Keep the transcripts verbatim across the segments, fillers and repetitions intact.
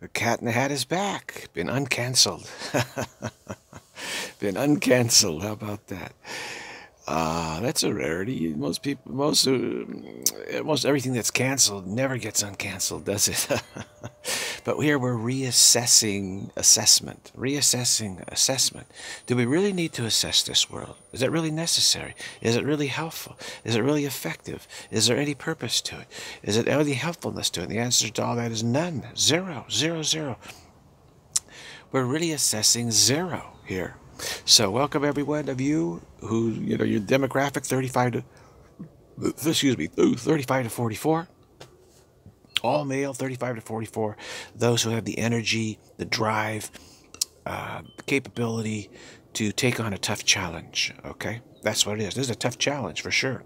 The Cat in the Hat is back. Been uncancelled. Been uncancelled. How about that? Uh, that's a rarity. Most people, most, uh, most everything that's canceled never gets uncanceled, does it? But here we're reassessing assessment, reassessing assessment. Do we really need to assess this world? Is it really necessary? Is it really helpful? Is it really effective? Is there any purpose to it? Is it any helpfulness to it? And the answer to all that is none. Zero, zero, zero. We're really assessing zero here. So welcome every one of you who, you know, your demographic thirty-five to, excuse me, thirty-five to forty-four. All male, thirty-five to forty-four. Those who have the energy, the drive, uh, capability to take on a tough challenge. Okay, that's what it is. This is a tough challenge for sure.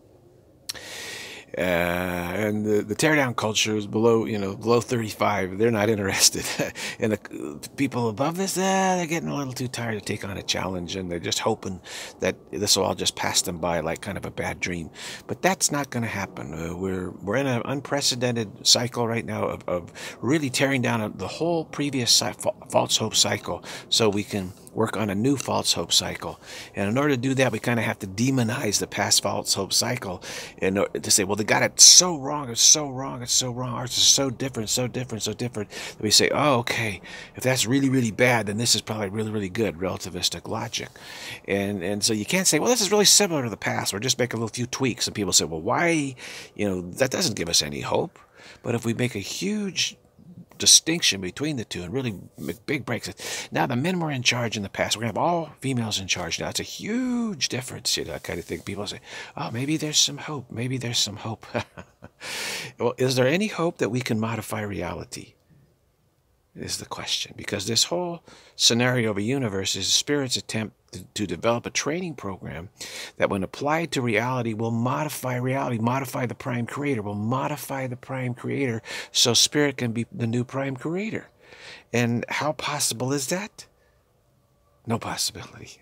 Uh, and the, the teardown culture is below, you know, below thirty-five. They're not interested. And the people above this, eh, they're getting a little too tired to take on a challenge, and they're just hoping that this will all just pass them by like kind of a bad dream. But that's not going to happen. Uh, we're we're in an unprecedented cycle right now of, of really tearing down the whole previous false hope cycle, so we can work on a new false hope cycle. And in order to do that, we kind of have to demonize the past false hope cycle, and to say, well, they got it so wrong, it's so wrong, it's so wrong, ours is so different, so different, so different, that we say, oh, okay, if that's really, really bad, then this is probably really, really good, relativistic logic. And and so you can't say, well, this is really similar to the past, or just make a little few tweaks. And people say, well, why, you know, that doesn't give us any hope. But if we make a huge distinction between the two and really make big breaks. Now the men were in charge in the past. We're going to have all females in charge now. It's a huge difference, you know, that kind of thing. People say, oh, maybe there's some hope. Maybe there's some hope. Well, is there any hope that we can modify reality? Is the question. Because this whole scenario of a universe is Spirit's attempt to, to develop a training program that, when applied to reality, will modify reality, modify the prime creator, will modify the prime creator so Spirit can be the new prime creator. And how possible is that? No possibility.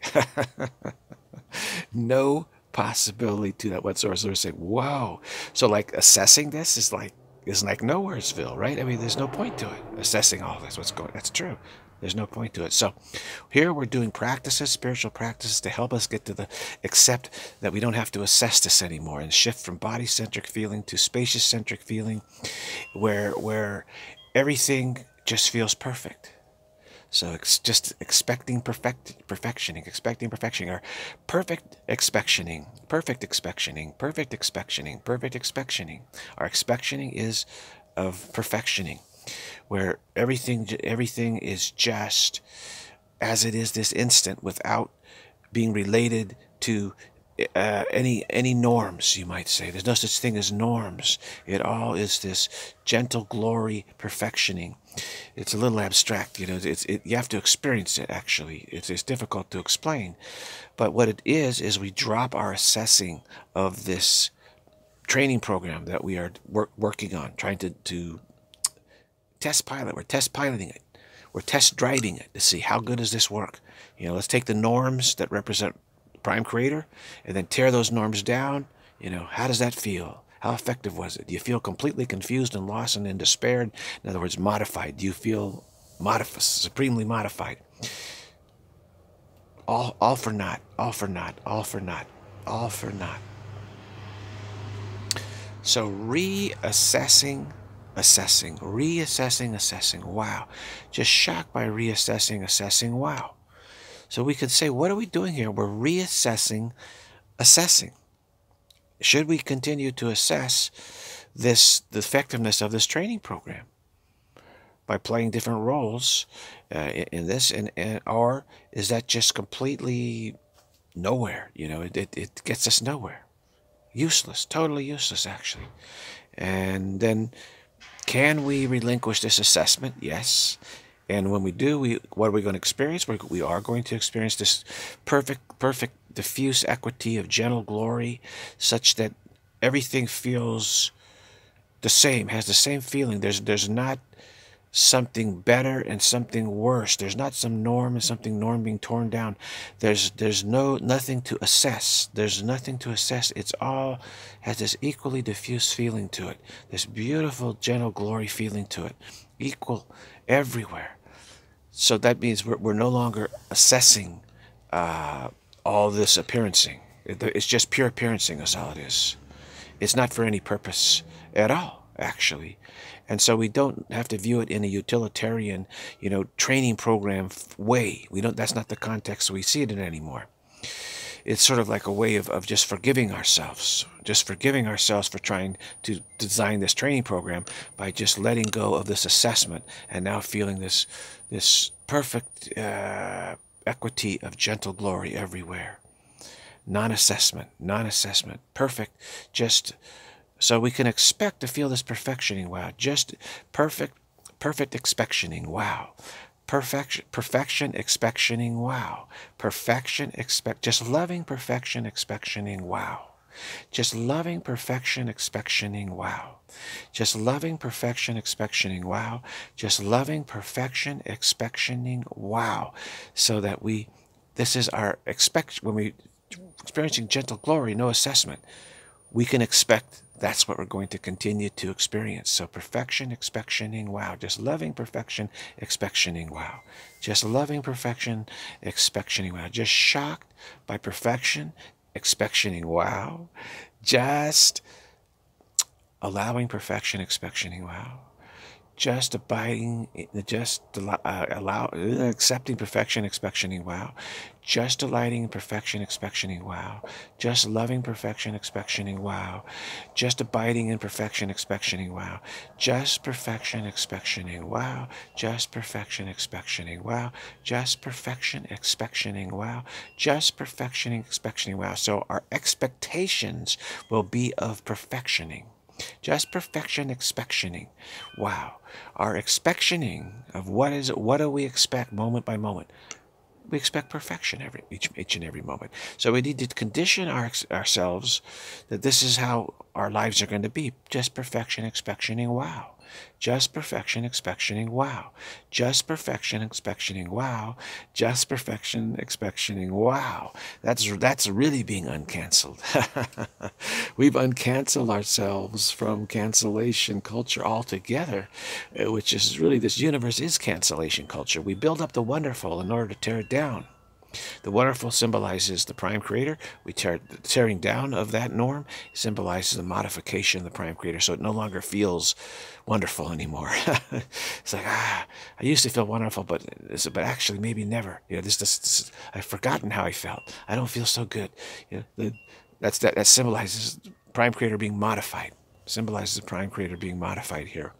No possibility to that whatsoever. So we're saying, whoa. So like assessing this is like, is like Nowheresville, right? I mean, there's no point to it. Assessing all this, what's going, that's true. There's no point to it. So here we're doing practices, spiritual practices, to help us get to the, accept that we don't have to assess this anymore, and shift from body-centric feeling to spacious-centric feeling, where, where everything just feels perfect. So it's just expecting perfect perfectioning, expecting perfection, or perfect expectioning, perfect expectioning, perfect expectioning, perfect expectioning. Our expectioning is of perfectioning, where everything everything is just as it is this instant, without being related to uh, any any norms, you might say. There's no such thing as norms. It all is this gentle glory perfectioning. It's a little abstract, you know. It's it, you have to experience it. Actually, it's it's difficult to explain. But what it is is we drop our assessing of this training program that we are work, working on, trying to to test pilot. We're test piloting it. We're test driving it to see how good does this work. You know, let's take the norms that represent Prime Creator and then tear those norms down. You know, how does that feel? How effective was it? Do you feel completely confused and lost and in despair? In other words, modified. Do you feel modified, supremely modified? All, all for naught, all for naught, all for naught, all for naught. So reassessing, assessing, reassessing, assessing. Wow. Just shocked by reassessing, assessing. Wow. So we could say, what are we doing here? We're reassessing, assessing. Should we continue to assess this, the effectiveness of this training program by playing different roles uh, in this, and, and or is that just completely nowhere? You know, it, it, it gets us nowhere. Useless, totally useless, actually. And then, can we relinquish this assessment? Yes. And when we do, we what are we going to experience? We're, we are going to experience this perfect, perfect, diffuse equity of gentle glory, such that everything feels the same, has the same feeling. There's there's not something better and something worse. There's not some norm and something norm being torn down. There's there's no nothing to assess. There's nothing to assess. It's all has this equally diffuse feeling to it. This beautiful, gentle glory feeling to it. equal everywhere. So that means we're, we're no longer assessing uh, all this appearancing. It, it's just pure appearancing is all it is. It's not for any purpose at all, actually. And so we don't have to view it in a utilitarian, you know, training program way. We don't. That's not the context we see it in anymore. It's sort of like a way of, of just forgiving ourselves, just forgiving ourselves for trying to design this training program by just letting go of this assessment and now feeling this, this perfect uh, equity of gentle glory everywhere. Non-assessment, non-assessment, perfect, just so we can expect to feel this perfectioning, wow, just perfect, perfect expectioning, wow. Perfection, perfection, expectioning, wow. Perfection, expect, just loving perfection, expectioning, wow. Just loving perfection, expectioning, wow. Just loving perfection, expectioning, wow. Just loving perfection, expectioning, wow. So that we, this is our expect, when we experiencing gentle glory, no assessment, we can expect that's what we're going to continue to experience. So perfection, expectioning, wow. Just loving perfection, expectioning, wow. Just loving perfection, expectioning, wow. Just shocked by perfection, expectioning, wow. Just allowing perfection, expectioning, wow. Just abiding, just uh, allow, uh, accepting perfection, expectioning, wow. Just delighting in perfection, expectioning, wow. Just loving perfection, expectioning, wow. Just abiding in perfection, expectioning, wow. Just perfection, expectioning, wow. Just perfection, expectioning, wow. Just perfection, expectioning, wow. Just perfection, expectioning, wow. So our expectations will be of perfectioning. Just perfection, expectioning. Wow. Our expectioning of what is it, what do we expect moment by moment? We expect perfection every each, each and every moment. So we need to condition our, ourselves that this is how our lives are going to be. Just perfection, expectioning, wow. Just perfection, expectioning, wow. Just perfection, expectioning, wow. Just perfection, expectioning, wow. That's that's really being uncancelled. We've uncancelled ourselves from cancellation culture altogether, which is really, this universe is cancellation culture. We build up the wonderful in order to tear it down. The wonderful symbolizes the prime creator. We tear, the tearing down of that norm symbolizes the modification of the prime creator, so it no longer feels wonderful anymore. It's like, ah, I used to feel wonderful, but but actually maybe never. You know, this, this, this I've forgotten how I felt. I don't feel so good. You know, the, that's that that symbolizes prime creator being modified. Symbolizes the prime creator being modified here.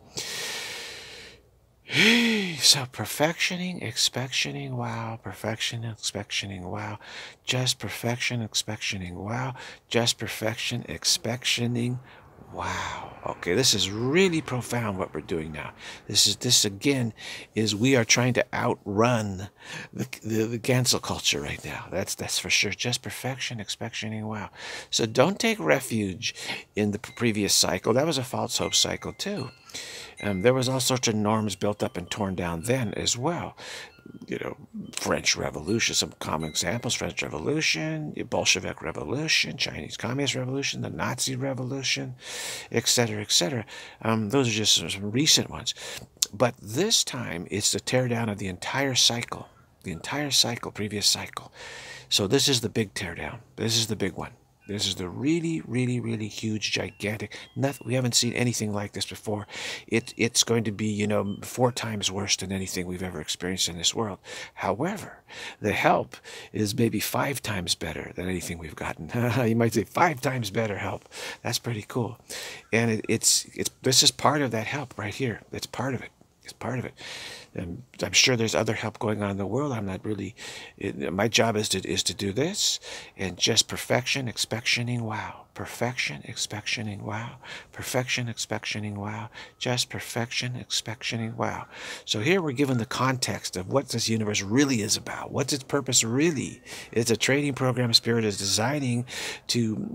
So perfectioning, expectioning, wow. Perfection, expectioning, wow. Just perfection, expectioning, wow. Just perfection, expectioning, wow. Okay, this is really profound what we're doing now. This is this again is we are trying to outrun the, the, the cancel culture right now. That's that's for sure. Just perfection, expectioning, wow. So don't take refuge in the previous cycle. That was a false hope cycle too. Um, there was all sorts of norms built up and torn down then as well. You know, French Revolution, some common examples, French Revolution, the Bolshevik Revolution, Chinese Communist Revolution, the Nazi Revolution, et cetera, et cetera. Um, those are just some recent ones. But this time, it's the teardown of the entire cycle, the entire cycle, previous cycle. So this is the big teardown. This is the big one. This is the really, really, really huge, gigantic. Nothing, we haven't seen anything like this before. It, it's going to be, you know, four times worse than anything we've ever experienced in this world. However, the help is maybe five times better than anything we've gotten. You might say five times better help. That's pretty cool. And it, it's, it's, this is part of that help right here. It's part of it. It's part of it. And I'm sure there's other help going on in the world. I'm not really, it, my job is to, is to do this and just perfection, expectioning, wow. Perfection, expectioning, wow. Perfection, expectioning, wow. Just perfection, expectioning, wow. So here we're given the context of what this universe really is about. What's its purpose really? It's a training program Spirit is designing to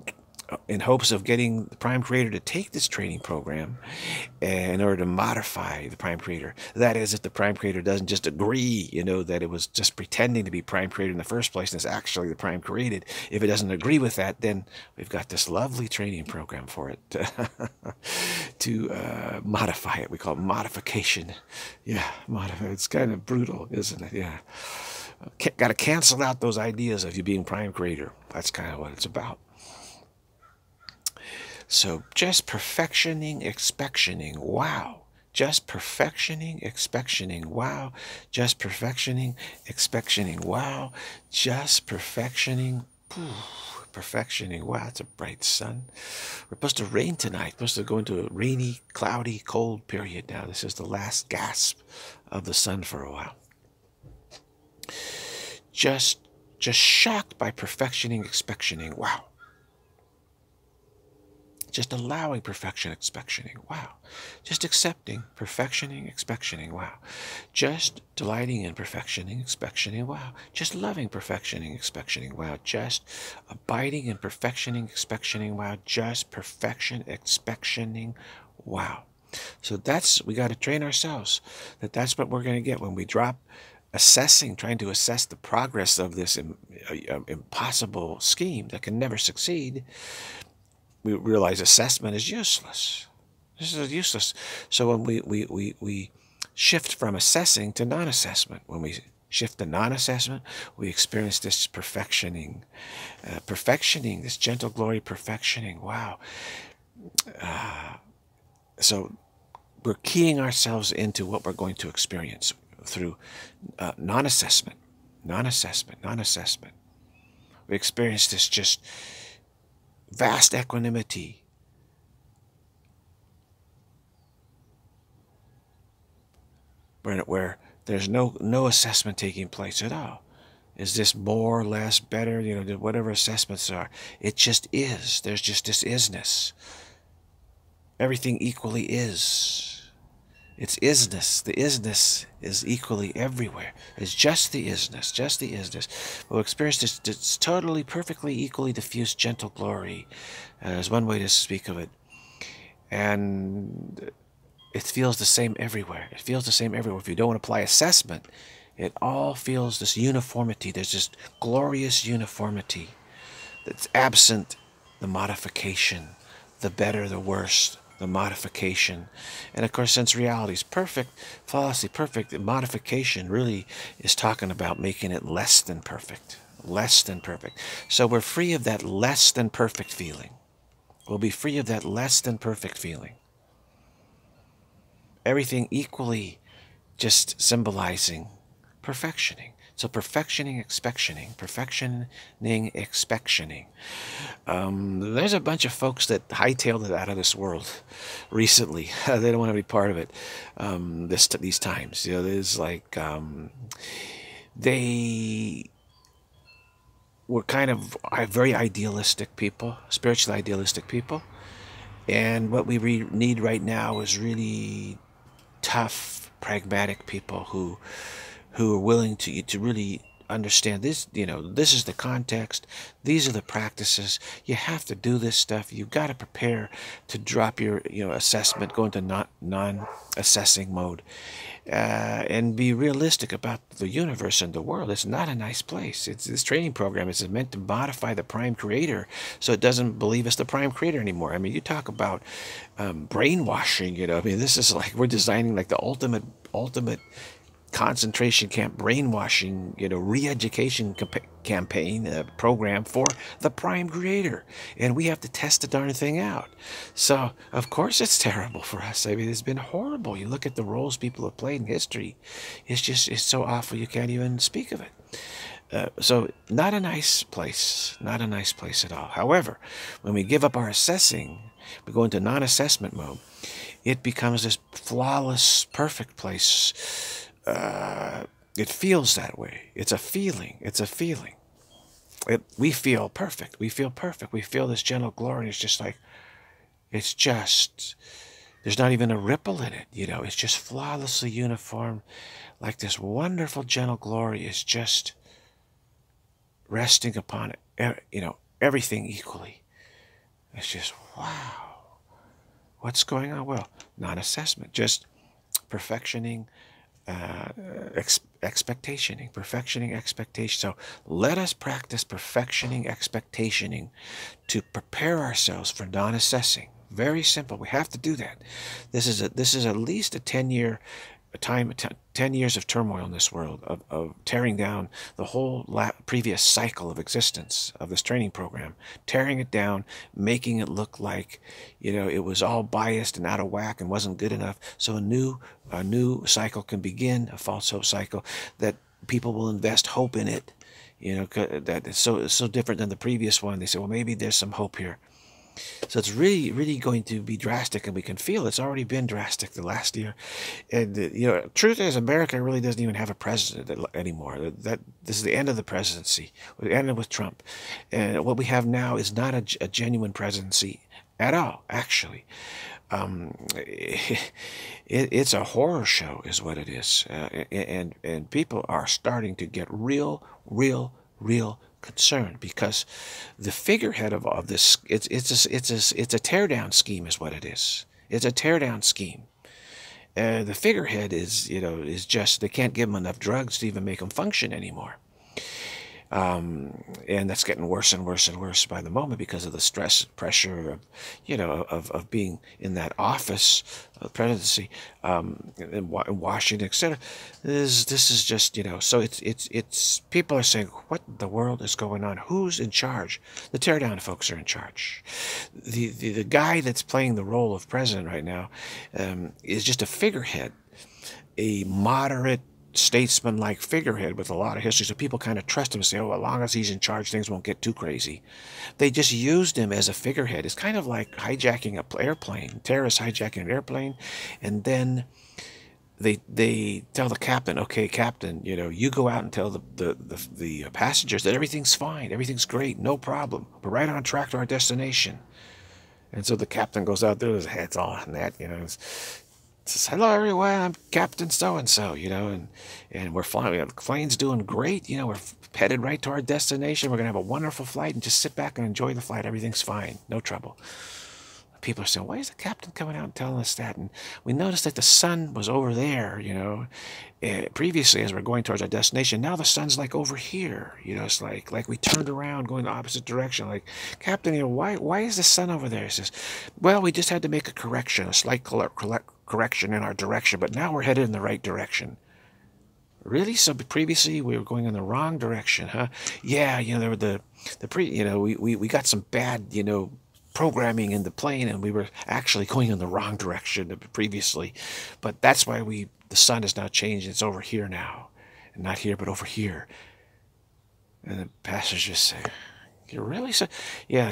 in hopes of getting the Prime Creator to take this training program in order to modify the Prime Creator. That is, if the Prime Creator doesn't just agree, you know, that it was just pretending to be Prime Creator in the first place and it's actually the Prime created. If it doesn't agree with that, then we've got this lovely training program for it to uh, modify it. We call it modification. Yeah, modify. It's kind of brutal, isn't it? Yeah. Got to cancel out those ideas of you being Prime Creator. That's kind of what it's about. So just perfectioning, expectioning, wow. Just perfectioning, expectioning, wow. Just perfectioning, expectioning, wow. Just perfectioning, perfectioning, wow. It's a bright sun. We're supposed to rain tonight. We're supposed to go into a rainy, cloudy, cold period now. This is the last gasp of the sun for a while. Just, just shocked by perfectioning, expectioning, wow. Just allowing perfection, expectioning, wow. Just accepting, perfectioning, expectioning, wow. Just delighting in perfectioning, expectioning, wow. Just loving perfectioning, expectioning, wow. Just abiding in perfectioning, expectioning, wow. Just perfection, expectioning, wow. So that's, we got to train ourselves that that's what we're going to get when we drop assessing, trying to assess the progress of this im uh, impossible scheme that can never succeed. We realize assessment is useless. This is useless. So when we, we, we, we shift from assessing to non-assessment, when we shift to non-assessment, we experience this perfectioning, uh, perfectioning, this gentle glory perfectioning. Wow. Uh, so we're keying ourselves into what we're going to experience through uh, non-assessment, non-assessment, non-assessment. We experience this just vast equanimity, where, where there's no no assessment taking place at all. Is this more, less, better? You know, whatever assessments are, it just is. There's just this isness. Everything equally is. It's isness. The isness is equally everywhere. It's just the isness, just the isness. We'll experience this, this totally, perfectly, equally diffused, gentle glory. Uh, there's one way to speak of it. And it feels the same everywhere. It feels the same everywhere. If you don't apply assessment, it all feels this uniformity. There's this glorious uniformity that's absent the modification, the better, the worse, the modification. And of course, since reality is perfect, flawlessly perfect, the modification really is talking about making it less than perfect, less than perfect. So we're free of that less than perfect feeling. We'll be free of that less than perfect feeling. Everything equally just symbolizing perfectioning. So perfectioning, expectioning, perfectioning, expectioning. Um, there's a bunch of folks that hightailed it out of this world recently. They don't want to be part of it um, this these times. You know, there's like um, they were kind of very idealistic people, spiritually idealistic people, and what we re need right now is really tough, pragmatic people who who are willing to to really understand this. You know, this is the context, these are the practices, you have to do this stuff, you've got to prepare to drop your you know assessment, go into non non-assessing mode, uh, and be realistic about the universe and the world. It's not a nice place. It's this training program is meant to modify the Prime Creator so it doesn't believe it's the Prime Creator anymore. I mean, you talk about um, brainwashing, you know, I mean, this is like, we're designing like the ultimate ultimate concentration camp brainwashing, you know, re-education campaign uh, program for the Prime Creator, and we have to test the darn thing out. So of course it's terrible for us. I mean, it's been horrible. You look at the roles people have played in history, it's just it's so awful you can't even speak of it. Uh, so not a nice place, not a nice place at all. However, when we give up our assessing, we go into non-assessment mode, it becomes this flawless, perfect place. Uh, it feels that way. It's a feeling. It's a feeling. It, we feel perfect. We feel perfect. We feel this gentle glory. It's just like, it's just, there's not even a ripple in it. You know, it's just flawlessly uniform. Like this wonderful gentle glory is just resting upon it, you know, everything equally. It's just, wow, what's going on? Well, non-assessment, just perfectioning, uh, ex expectationing, perfectioning expectation. So let us practice perfectioning expectationing to prepare ourselves for non-assessing. Very simple. We have to do that. This is a, this is at least a ten year time, ten years of turmoil in this world, of, of tearing down the whole la previous cycle of existence of this training program, tearing it down, making it look like, you know, it was all biased and out of whack and wasn't good enough. So a new, a new cycle can begin, a false hope cycle, that people will invest hope in it. You know, that it's so, it's so different than the previous one. They say, well, maybe there's some hope here. So it's really, really going to be drastic, and we can feel it's already been drastic the last year. And, uh, you know, truth is, America really doesn't even have a president anymore. That This is the end of the presidency. It ended with Trump. And what we have now is not a, a genuine presidency at all, actually. Um, it, it's a horror show is what it is. Uh, and, and people are starting to get real, real, real concerned, because the figurehead of, of this, it's it's a, it's a, it's a tear down scheme is what it is. It's a tear down scheme. Uh, the figurehead is, you know, is just, they can't give them enough drugs to even make them function anymore. Um, and that's getting worse and worse and worse by the moment because of the stress, pressure of, you know, of, of being in that office, uh, presidency, um, in, in Washington, et cetera. This, this is just, you know, so it's, it's, it's, people are saying, what the world is going on? Who's in charge? The teardown folks are in charge. The, the, the guy that's playing the role of president right now, um, is just a figurehead, a moderate, statesman-like figurehead with a lot of history, so people kind of trust him and say, oh, as long as he's in charge, things won't get too crazy. They just used him as a figurehead. It's kind of like hijacking an airplane, terrorists hijacking an airplane, and then they they tell the captain, okay, captain, you know, you go out and tell the, the, the, the passengers that everything's fine, everything's great, no problem, we're right on track to our destination. And so the captain goes out there, his head's all on that, you know, it's, says, hello everyone, I'm Captain so-and-so, you know, and, and we're flying, the plane's doing great, you know, we're headed right to our destination, we're going to have a wonderful flight, and just sit back and enjoy the flight, everything's fine, no trouble. People are saying, why is the captain coming out and telling us that? And we noticed that the sun was over there, you know, uh, previously as we're going towards our destination. Now the sun's like over here, you know, it's like like we turned around going the opposite direction. Like, Captain, you know, why, why is the sun over there? He says, well, we just had to make a correction, a slight correction in our direction, but now we're headed in the right direction. Really? So previously we were going in the wrong direction, huh? Yeah, you know, there were the, the pre, you know, we, we, we got some bad, you know, programming in the plane, and we were actually going in the wrong direction previously, but that's why we the sun has now changed. It's over here now, and not here but over here. And the passengers say, you really say, yeah.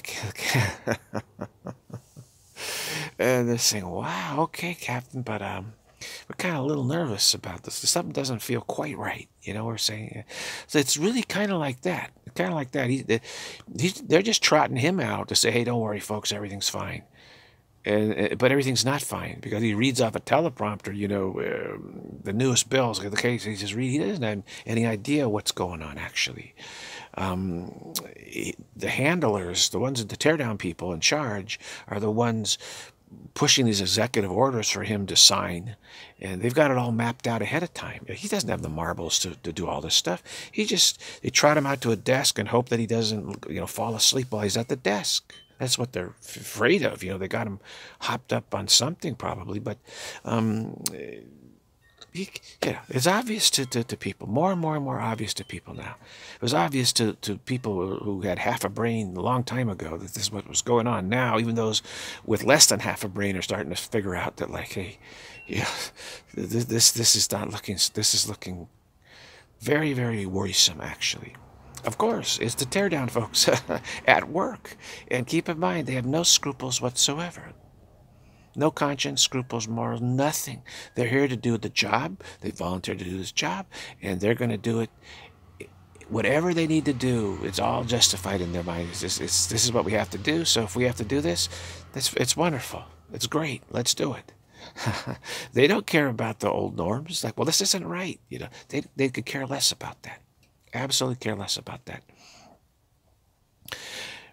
And they're saying, wow, okay, Captain, but um we're kind of a little nervous about this. Something doesn't feel quite right, you know. We're saying, so it's really kind of like that, kind of like that. He, he, they're just trotting him out to say, "Hey, don't worry, folks, everything's fine." And but everything's not fine, because he reads off a teleprompter, you know, uh, the newest bills. The case he just read. He doesn't have any idea what's going on actually. Um, the handlers, the ones, the teardown people in charge, are the ones pushing these executive orders for him to sign, and they've got it all mapped out ahead of time. He doesn't have the marbles to, to do all this stuff. He just, they trot him out to a desk and hope that he doesn't, you know, fall asleep while he's at the desk. That's what they're afraid of. You know, they got him hopped up on something probably, but um, he, yeah, it's obvious to, to, to people, more and more and more obvious to people now. It was obvious to, to people who had half a brain a long time ago that this is what was going on. Now, even those with less than half a brain are starting to figure out that, like, hey, yeah, this, this, this is not looking, this is looking very, very worrisome, actually. Of course, it's the teardown folks at work. And keep in mind, they have no scruples whatsoever. No conscience, scruples, morals, nothing. They're here to do the job. They volunteered to do this job, and they're going to do it. Whatever they need to do, it's all justified in their mind. It's, it's, it's, this is what we have to do, so if we have to do this, that's, it's wonderful. It's great. Let's do it. They don't care about the old norms. It's like, well, this isn't right. You know, they, they could care less about that. Absolutely care less about that.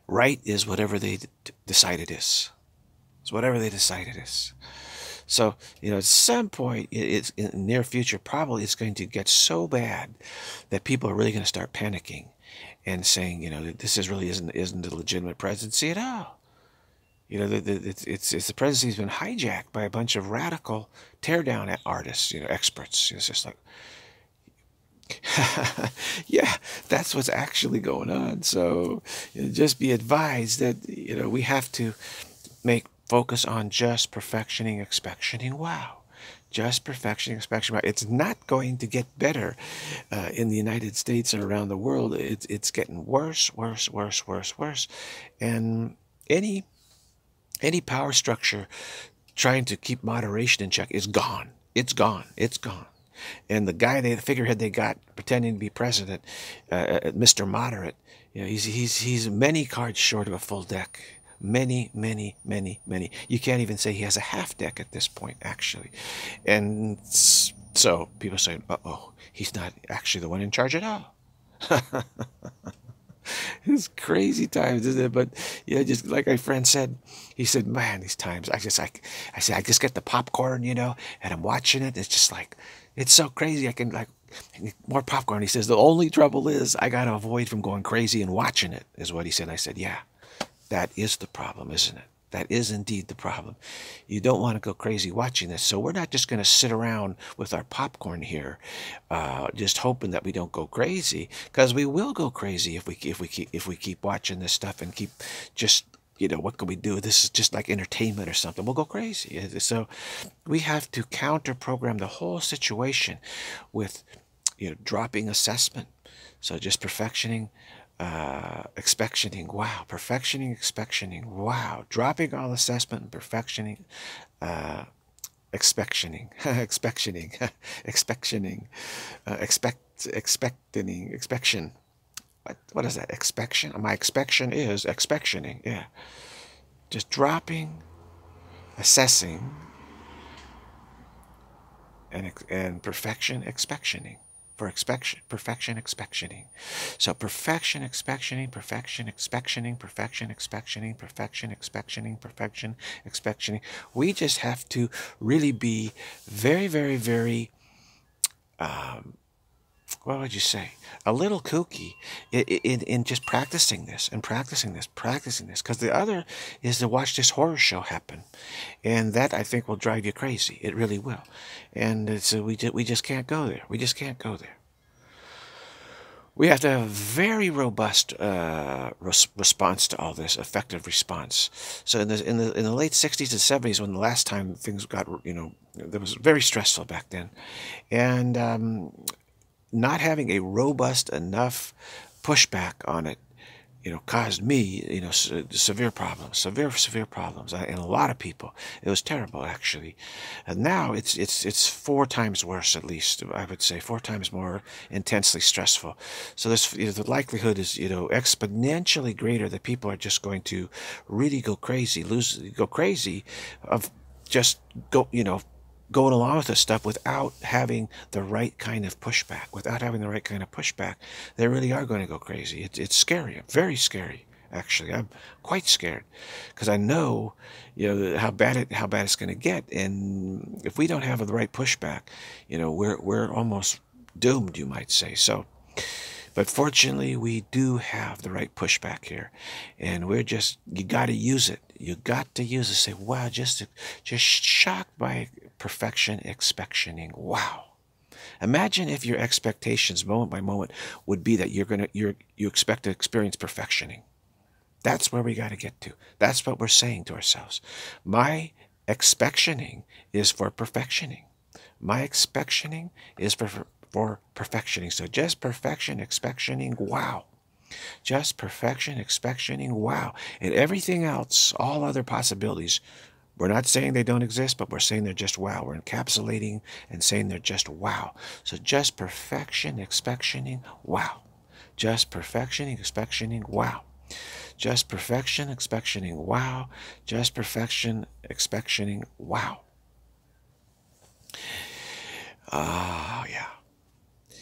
Right is whatever they d decide it is. It's whatever they decide it is. So, you know, at some point, i- it's in the near future, probably it's going to get so bad that people are really going to start panicking and saying, you know, that this is really isn't isn't a legitimate presidency at all. You know, the, the, it's, it's it's the presidency's been hijacked by a bunch of radical teardown artists, you know, experts. It's just like, yeah, that's what's actually going on. So, you know, just be advised that, you know, we have to make focus on just perfectioning, expectioning. Wow. Just perfection, expectation. It's not going to get better uh, in the United States or around the world. It's it's getting worse, worse, worse, worse, worse. And any any power structure trying to keep moderation in check is gone. It's gone. It's gone. And the guy, they, the figurehead they got pretending to be president, uh, uh, Mister Moderate, you know, he's he's he's many cards short of a full deck. Many, many, many, many. You can't even say he has a half deck at this point, actually. And so people say, uh-oh, he's not actually the one in charge at all. It's crazy times, isn't it? But yeah, just like my friend said, he said, man, these times, I just, I, I said, I just get the popcorn, you know, and I'm watching it. It's just like, it's so crazy. I can like, more popcorn. He says, the only trouble is I got to avoid from going crazy and watching it, is what he said. I said, yeah. That is the problem, isn't it? That is indeed the problem. You don't want to go crazy watching this. So we're not just going to sit around with our popcorn here, uh, just hoping that we don't go crazy, because we will go crazy if we if we keep if we keep watching this stuff and keep just, you know, what can we do? This is just like entertainment or something. We'll go crazy. So we have to counter program the whole situation with, you know, dropping assessment. So just perfectioning. Uh, expectioning, wow, perfectioning, expectioning, wow, dropping all assessment and perfectioning, uh, expectioning, expectioning, expectioning, uh, expect, expecting, expectation. What, what is that? Expection? My expection is expectioning, yeah. Just dropping, assessing, and, and perfection, expectioning. For expectation, perfection, expectioning. So perfection, expectioning, perfection, expectioning, perfection, expectioning, perfection, expectioning, perfection, expectioning. We just have to really be very, very, very, um, what would you say? A little kooky in, in, in just practicing this and practicing this, practicing this. Because the other is to watch this horror show happen. And that, I think, will drive you crazy. It really will. And so we, just, we just can't go there. We just can't go there. We have to have a very robust uh, res response to all this, effective response. So in the in the in the late sixties and seventies, when the last time things got, you know, that was very stressful back then, and um, not having a robust enough pushback on it, you know, caused me, you know, se severe problems, severe, severe problems, and a lot of people. It was terrible, actually. And now it's it's it's four times worse, at least. I would say four times more intensely stressful. So this, you know, the likelihood is, you know, exponentially greater that people are just going to really go crazy, lose, go crazy, of just go, you know, going along with this stuff without having the right kind of pushback. Without having the right kind of pushback, they really are going to go crazy. It, it's scary, very scary. Actually, I'm quite scared because I know, you know, how bad it how bad it's going to get, and if we don't have the right pushback, you know, we're we're almost doomed, you might say. So, but fortunately, we do have the right pushback here, and we're just, you got to use it. You got to use it. Say, wow, just just shocked by perfection, expectioning. Wow. Imagine if your expectations, moment by moment, would be that you're gonna you're you expect to experience perfectioning. That's where we got to get to. That's what we're saying to ourselves. My expectioning is for perfectioning. My expectioning is for for perfectioning. So just perfection, expectioning, wow. Just perfection, expectioning, wow. And everything else, all other possibilities, we're not saying they don't exist, but we're saying they're just wow. We're encapsulating and saying they're just wow. So just perfection, expectioning, wow. Just perfection, expectioning, wow. Just perfection, expectioning, wow. Just perfection, expectioning, wow. Ah, yeah.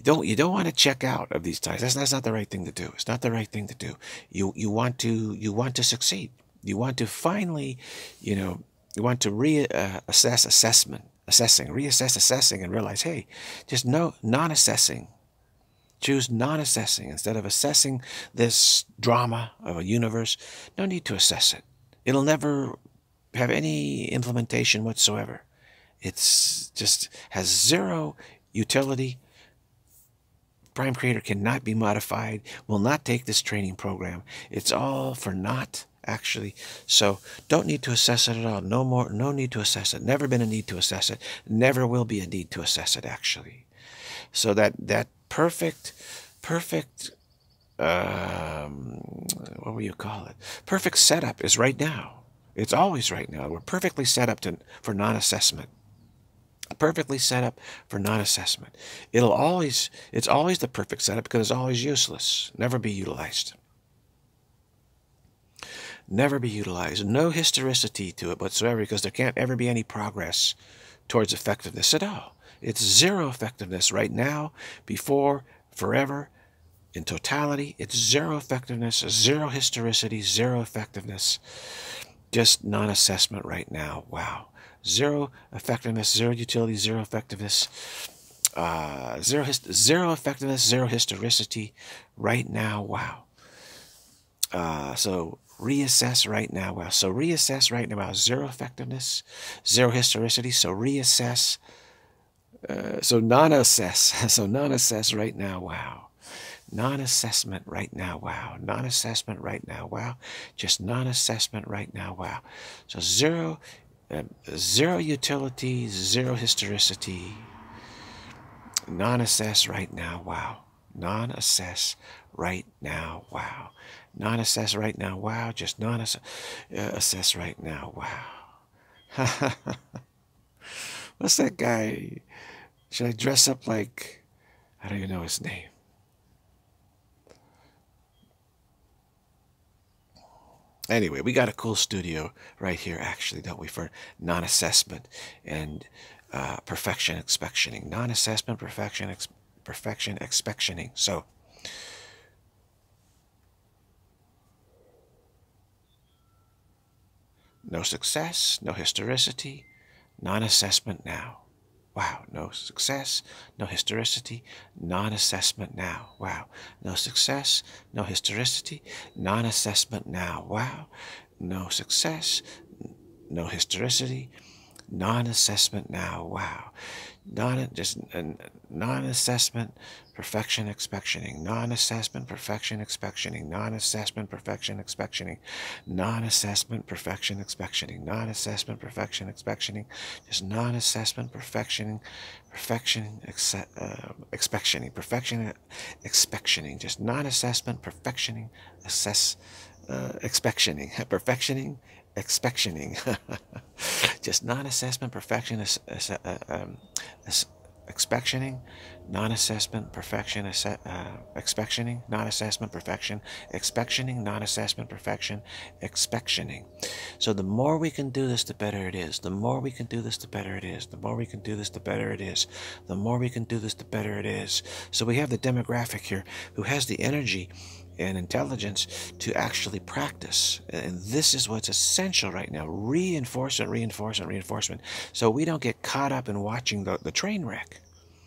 don't you don't want to check out of these times. That's that's not the right thing to do. It's not the right thing to do. You you want to you want to succeed. You want to finally, you know, you want to reassess assessment, assessing, reassess assessing, and realize, hey, just no non-assessing. Choose non-assessing instead of assessing this drama of a universe. No need to assess it. It'll never have any implementation whatsoever. It's just has zero utility. Prime Creator cannot be modified, will not take this training program. It's all for naught, actually. So don't need to assess it at all. No more, no need to assess it. Never been a need to assess it. Never will be a need to assess it, actually. So that that perfect, perfect, um, what will you call it? Perfect setup is right now. It's always right now. We're perfectly set up to, for non-assessment. Perfectly set up for non-assessment. It'll always, it's always the perfect setup because it's always useless. Never be utilized. Never be utilized. No historicity to it whatsoever because there can't ever be any progress towards effectiveness at all. It's zero effectiveness right now, before, forever, in totality. It's zero effectiveness, zero historicity, zero effectiveness. Just non-assessment right now. Wow. Zero effectiveness, zero utility, zero effectiveness, uh, zero, hist zero effectiveness, zero historicity right now. Wow. Uh, so reassess right now. Wow. So reassess right now. Wow. Zero effectiveness, zero historicity. So reassess. Uh, so non-assess. So non-assess right now. Wow. Non-assessment right now. Wow. Non-assessment right now. Wow. Just non-assessment right now. Wow. So zero. Uh, zero utility, zero historicity, non-assess right now, wow. Non-assess right now, wow. Non-assess right now, wow. Just non-assess uh, right now, wow. What's that guy? Should I dress up like, I don't even know his name. Anyway, we got a cool studio right here, actually, don't we, for non-assessment and uh, perfection expectioning. Non-assessment, perfection, ex perfection expectioning. So, no success, no historicity, non-assessment now. Wow, no success, no historicity, non-assessment now. Wow, no success, no historicity, non-assessment now. Wow, no success, no historicity, non-assessment now. Wow, non just uh, non-assessment, perfection expectioning, non-assessment, perfection expectioning, non-assessment, perfection expectioning, non-assessment, perfection expectioning, non-assessment, perfection expectioning, just non-assessment, perfection, perfection uh, expectioning, perfection expectioning, just non-assessment, perfectioning, assess, uh, expectioning, perfectioning, expectioning, just non-assessment, perfection, uh, um, expectioning, non-assessment, perfection, uh, expectioning, non-assessment, perfection, expectioning, non-assessment, perfection, expectioning. So the more we can do this, the better it is. The more we can do this, the better it is. The more we can do this, the better it is. The more we can do this, the better it is. So we have the demographic here who has the energy and intelligence to actually practice. And this is what's essential right now. Reinforcement, reinforcement, reinforcement. So we don't get caught up in watching the, the train wreck.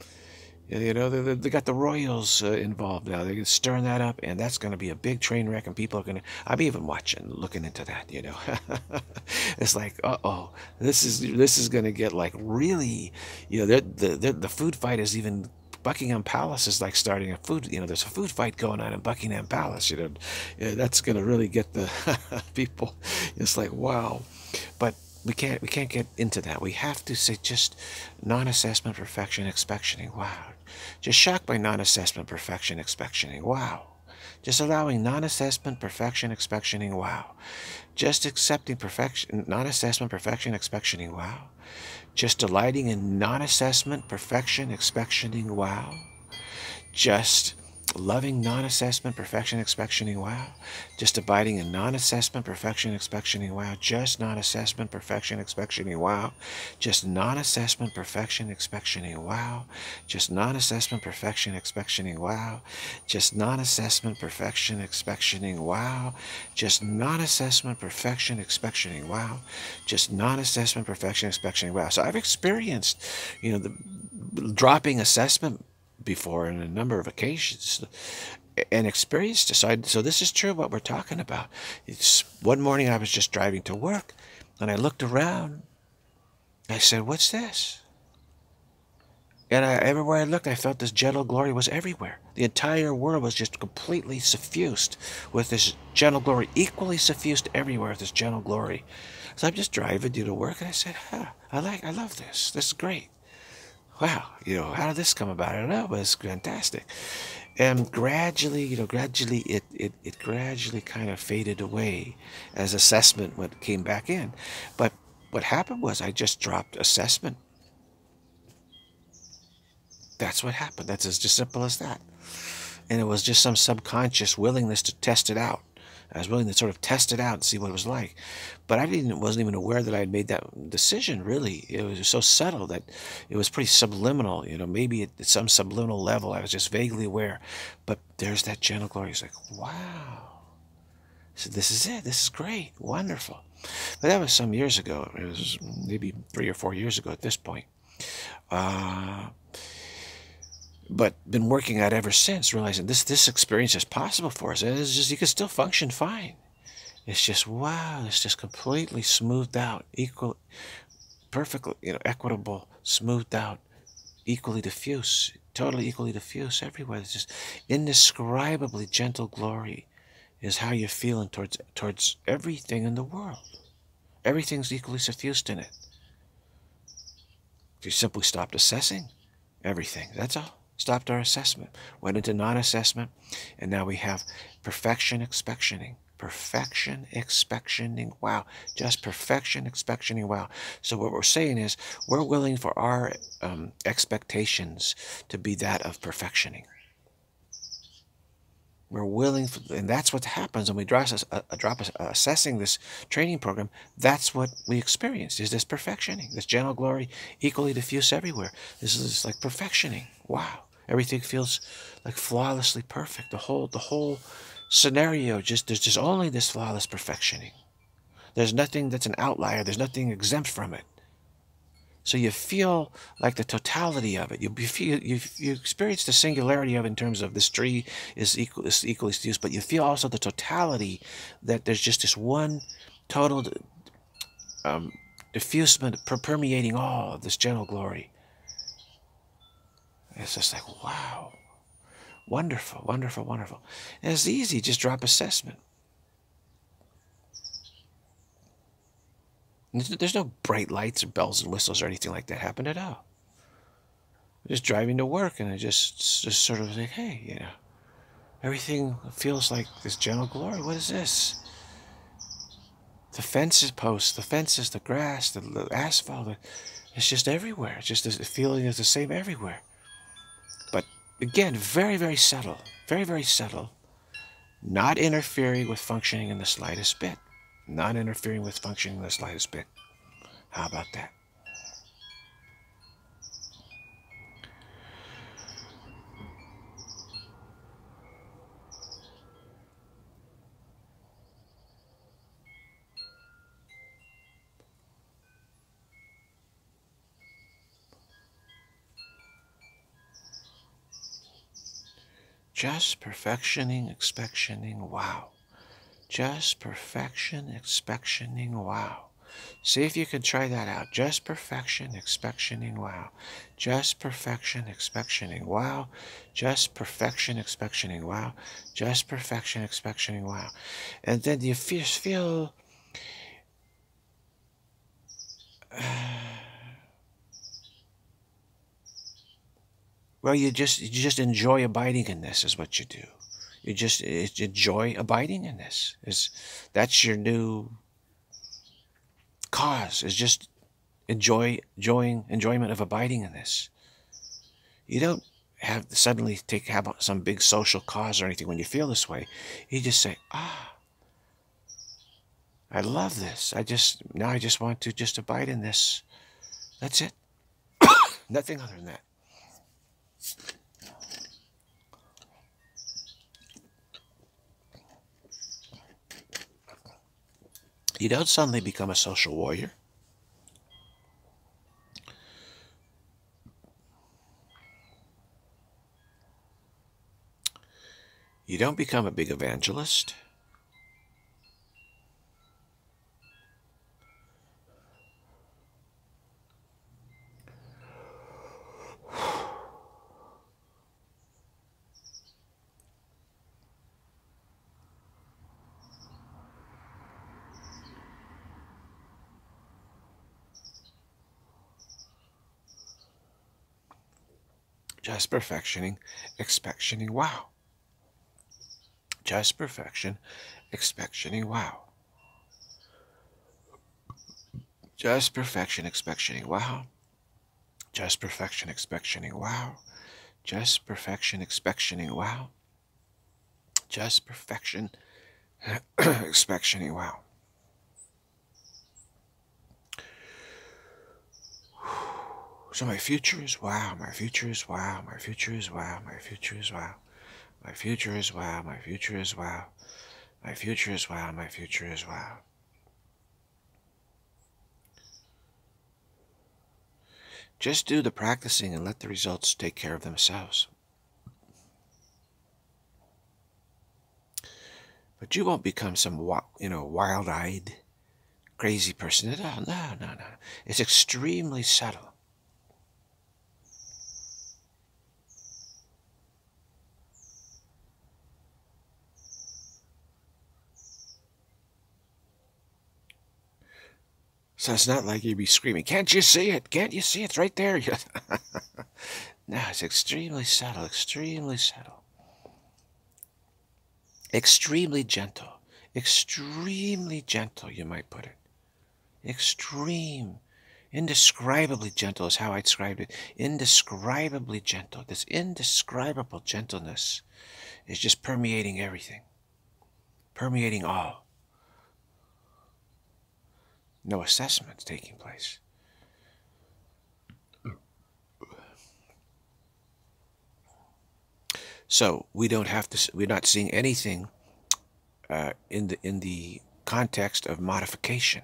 You know, they, they got the royals uh, involved now. They're stirring that up, and that's going to be a big train wreck, and people are going to... I'm even watching, looking into that, you know. It's like, uh-oh, this is this is going to get, like, really... You know, the, the, the food fight is even... Buckingham Palace is like starting a food, you know, there's a food fight going on in Buckingham Palace, you know. Yeah, that's going to really get the people. It's like, wow. But we can't, we can't get into that. We have to say just non-assessment, perfection, expectioning. Wow. Just shocked by non-assessment, perfection, expectioning. Wow. Just allowing non-assessment, perfection, expectioning. Wow. Just accepting perfection, non-assessment, perfection, expectioning. Wow. Just delighting in non-assessment, perfection, expectioning. Wow. Just loving non-assessment, perfection, expectioning, wow. Just abiding in non-assessment, perfection, expectioning, wow. Just non-assessment, perfection, expectioning, wow. Just non-assessment, perfection, expectioning, wow. Just non-assessment, perfection, expectioning, wow. Just non-assessment, perfection, expectioning, wow. Just non-assessment, perfection, expectioning, wow. Just non-assessment, perfection, expectioning, wow. So I've experienced, you know, the dropping assessment before on a number of occasions and experienced it. So, I, so this is true what we're talking about. It's one morning I was just driving to work and I looked around. I said, what's this? And I, everywhere I looked, I felt this gentle glory was everywhere. The entire world was just completely suffused with this gentle glory, equally suffused everywhere with this gentle glory. So I'm just driving to work and I said, huh, I like, I love this. This is great. Wow, you know, how did this come about? I don't know, but it's fantastic. And gradually, you know, gradually it, it, it gradually kind of faded away as assessment what came back in. But what happened was I just dropped assessment. That's what happened. That's as just simple as that. And it was just some subconscious willingness to test it out. I was willing to sort of test it out and see what it was like. But I didn't, wasn't even aware that I had made that decision, really. It was so subtle that it was pretty subliminal. You know, maybe at some subliminal level, I was just vaguely aware. But there's that gentle glory. It's like, wow. So this is it. This is great. Wonderful. But that was some years ago. It was maybe three or four years ago at this point. Uh, but been working at ever since, realizing this this experience is possible for us. It's just, you can still function fine. It's just, wow, it's just completely smoothed out, equal, perfectly, you know, equitable, smoothed out, equally diffuse, totally equally diffuse everywhere. It's just indescribably gentle glory is how you're feeling towards towards everything in the world. Everything's equally suffused in it. If you simply stopped assessing everything, that's all. Stopped our assessment, went into non-assessment, and now we have perfection expectioning. Perfection expectioning, wow. Just perfection expectioning, wow. So what we're saying is we're willing for our um, expectations to be that of perfectioning. We're willing, for, and that's what happens when we drop, uh, drop uh, assessing this training program. That's what we experience, is this perfectioning, this gentle glory, equally diffuse everywhere. This is like perfectioning, wow. Everything feels like flawlessly perfect. The whole, the whole scenario, just there's just only this flawless perfectioning. There's nothing that's an outlier. There's nothing exempt from it. So you feel like the totality of it. You, you feel you you experience the singularity of it in terms of this tree is equal is equally used, but you feel also the totality that there's just this one total um, diffusement permeating all of this gentle glory. It's just like, wow. Wonderful, wonderful, wonderful. And it's easy, just drop assessment. There's no bright lights or bells and whistles or anything like that happened at all. I'm just driving to work and I just, just sort of like, hey, you know, everything feels like this gentle glory. What is this? The fences posts, the fences, the grass, the, the asphalt, it's just everywhere. It's just the feeling is the same everywhere. But again, very, very subtle, very, very subtle, not interfering with functioning in the slightest bit, not interfering with functioning in the slightest bit. How about that? Just perfectioning, expectioning, wow. Just perfection, expectioning, wow. See if you can try that out. Just perfection, expectioning, wow. Just perfection, expectioning, wow. Just perfection, expectioning, wow. Just perfection, expectioning, wow. And then you feel, feel uh, well, you just you just enjoy abiding in this is what you do. You just enjoy abiding in this. Is that's your new cause? Is just enjoy enjoying enjoyment of abiding in this. You don't have suddenly take have some big social cause or anything. When you feel this way, you just say, ah, I love this. I just, now I just want to just abide in this. That's it. Nothing other than that. You don't suddenly become a social warrior. You don't become a big evangelist. Just perfectioning, expectioning, wow. Just perfection, expectioning, wow. Just perfection, expectioning, wow. Just perfection, expectioning, wow. Just perfection, expectioning, wow. Just perfection, expectioning, wow. So my future is wow, my future is wow, my future is wow, my future is wow. My future is wow, my future is wow. My future is wow, my future is wow. Just do the practicing and let the results take care of themselves. But you won't become some, you know, wild-eyed, crazy person. No, no, no, no. It's extremely subtle. So it's not like you'd be screaming, can't you see it? Can't you see it? It's right there. No, it's extremely subtle, extremely subtle. Extremely gentle. Extremely gentle, you might put it. Extreme. Indescribably gentle is how I described it. Indescribably gentle. This indescribable gentleness is just permeating everything. Permeating all. No assessments taking place. So we don't have to. We're not seeing anything uh, in the in the context of modification.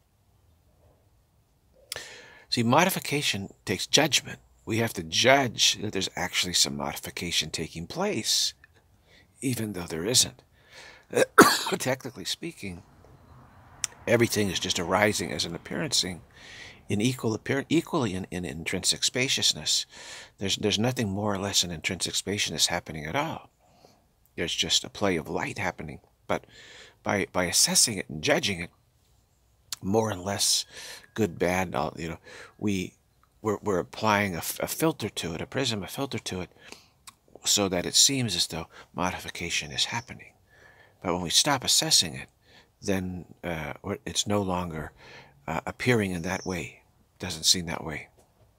See, modification takes judgment. We have to judge that there's actually some modification taking place, even though there isn't. Technically speaking, everything is just arising as an appearancing in equal appear equally in, in intrinsic spaciousness. There's there's nothing more or less in intrinsic spaciousness happening at all. There's just a play of light happening. But by by assessing it and judging it, more and less, good, bad, all, you know, we we're, we're applying a, a filter to it, a prism, a filter to it, so that it seems as though modification is happening. But when we stop assessing it, then uh, it's no longer uh, appearing in that way. It doesn't seem that way.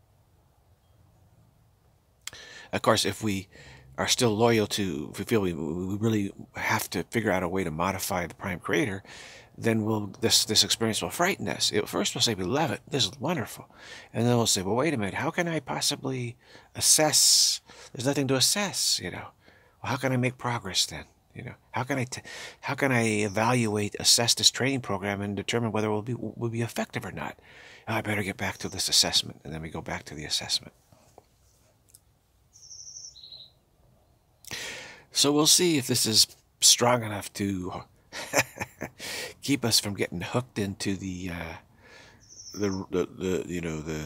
Of course, if we are still loyal to, if we feel we, we really have to figure out a way to modify the Prime Creator, then we'll, this, this experience will frighten us. It, first we'll say, we love it, this is wonderful. And then we'll say, well, wait a minute, how can I possibly assess? There's nothing to assess, you know. Well, how can I make progress then? You know, how can I, t how can I evaluate, assess this training program and determine whether it will be, will be effective or not? Oh, I better get back to this assessment. And then we go back to the assessment. So we'll see if this is strong enough to keep us from getting hooked into the, uh, the, the, the, you know, the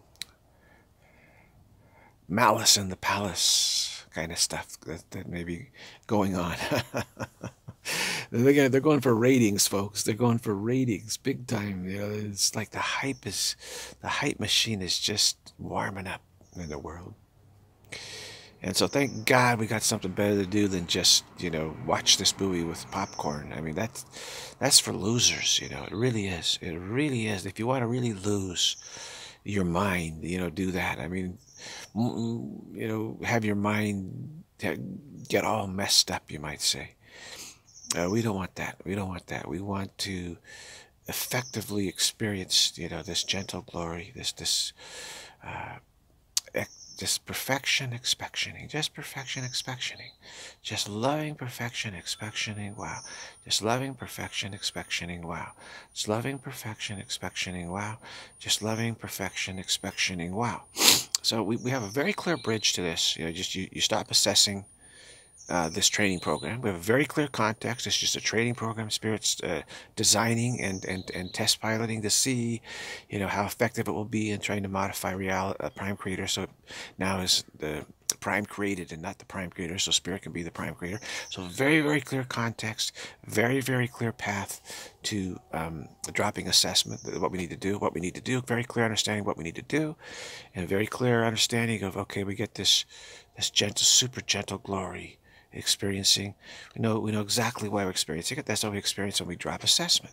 malice in the palace kind of stuff that, that may be going on. They're going for ratings, folks. They're going for ratings, big time. You know, it's like the hype is, the hype machine is just warming up in the world. And so thank God we got something better to do than just, you know, watch this movie with popcorn. I mean, that's, that's for losers, you know. It really is. It really is. If you want to really lose, your mind, you know, do that. I mean, you know, have your mind get all messed up, you might say. Uh, we don't want that. We don't want that. We want to effectively experience, you know, this gentle glory, this this uh, just perfection expectioning, just perfection expectioning, just loving perfection expectioning. Wow, just loving perfection expectioning. Wow, just loving perfection expectioning. Wow, just loving perfection expectioning. Wow. So we, we have a very clear bridge to this. You know, just you, you stop assessing uh, this training program. We have a very clear context. It's just a training program. Spirit's uh, designing and, and, and test piloting to see, you know, how effective it will be in trying to modify real uh, prime creator. So now is the prime created and not the prime creator. So Spirit can be the prime creator. So very, very clear context, very, very clear path to um, dropping assessment, what we need to do, what we need to do, very clear understanding what we need to do, and a very clear understanding of, okay, we get this, this gentle, super gentle glory experiencing. We know we know exactly why we're experiencing it. That's what we experience when we drop assessment.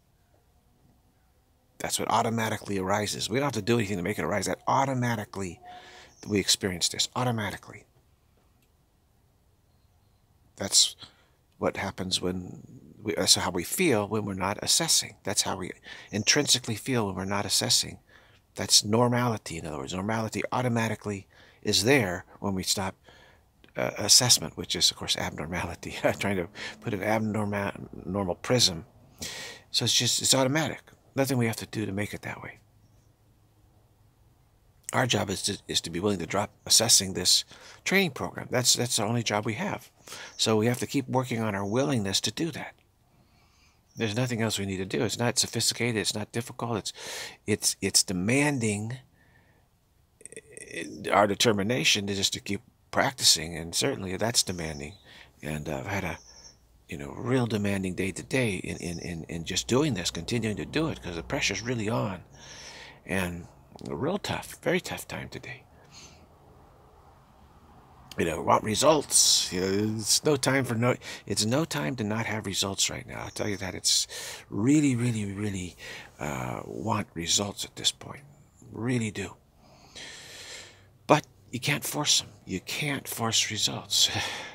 That's what automatically arises. We don't have to do anything to make it arise. That automatically we experience this. Automatically. That's what happens when we, that's how we feel when we're not assessing. That's how we intrinsically feel when we're not assessing. That's normality, in other words. Normality automatically is there when we stop Uh, assessment, which is, of course, abnormality. Trying to put an abnormal normal prism. So it's just, it's automatic. Nothing we have to do to make it that way. Our job is to, is to be willing to drop assessing this training program. That's, that's the only job we have. So we have to keep working on our willingness to do that. There's nothing else we need to do. It's not sophisticated. It's not difficult. It's, it's, it's demanding our determination to just to keep practicing, and certainly that's demanding. And uh, I've had a, you know, real demanding day to day in, in, in, in just doing this, continuing to do it, because the pressure's really on. And a real tough, very tough time today. You know, want results. You know, it's no time for no, it's no time to not have results right now. I'll tell you that. It's really, really, really uh, want results at this point. Really do. But you can't force them. You can't force results.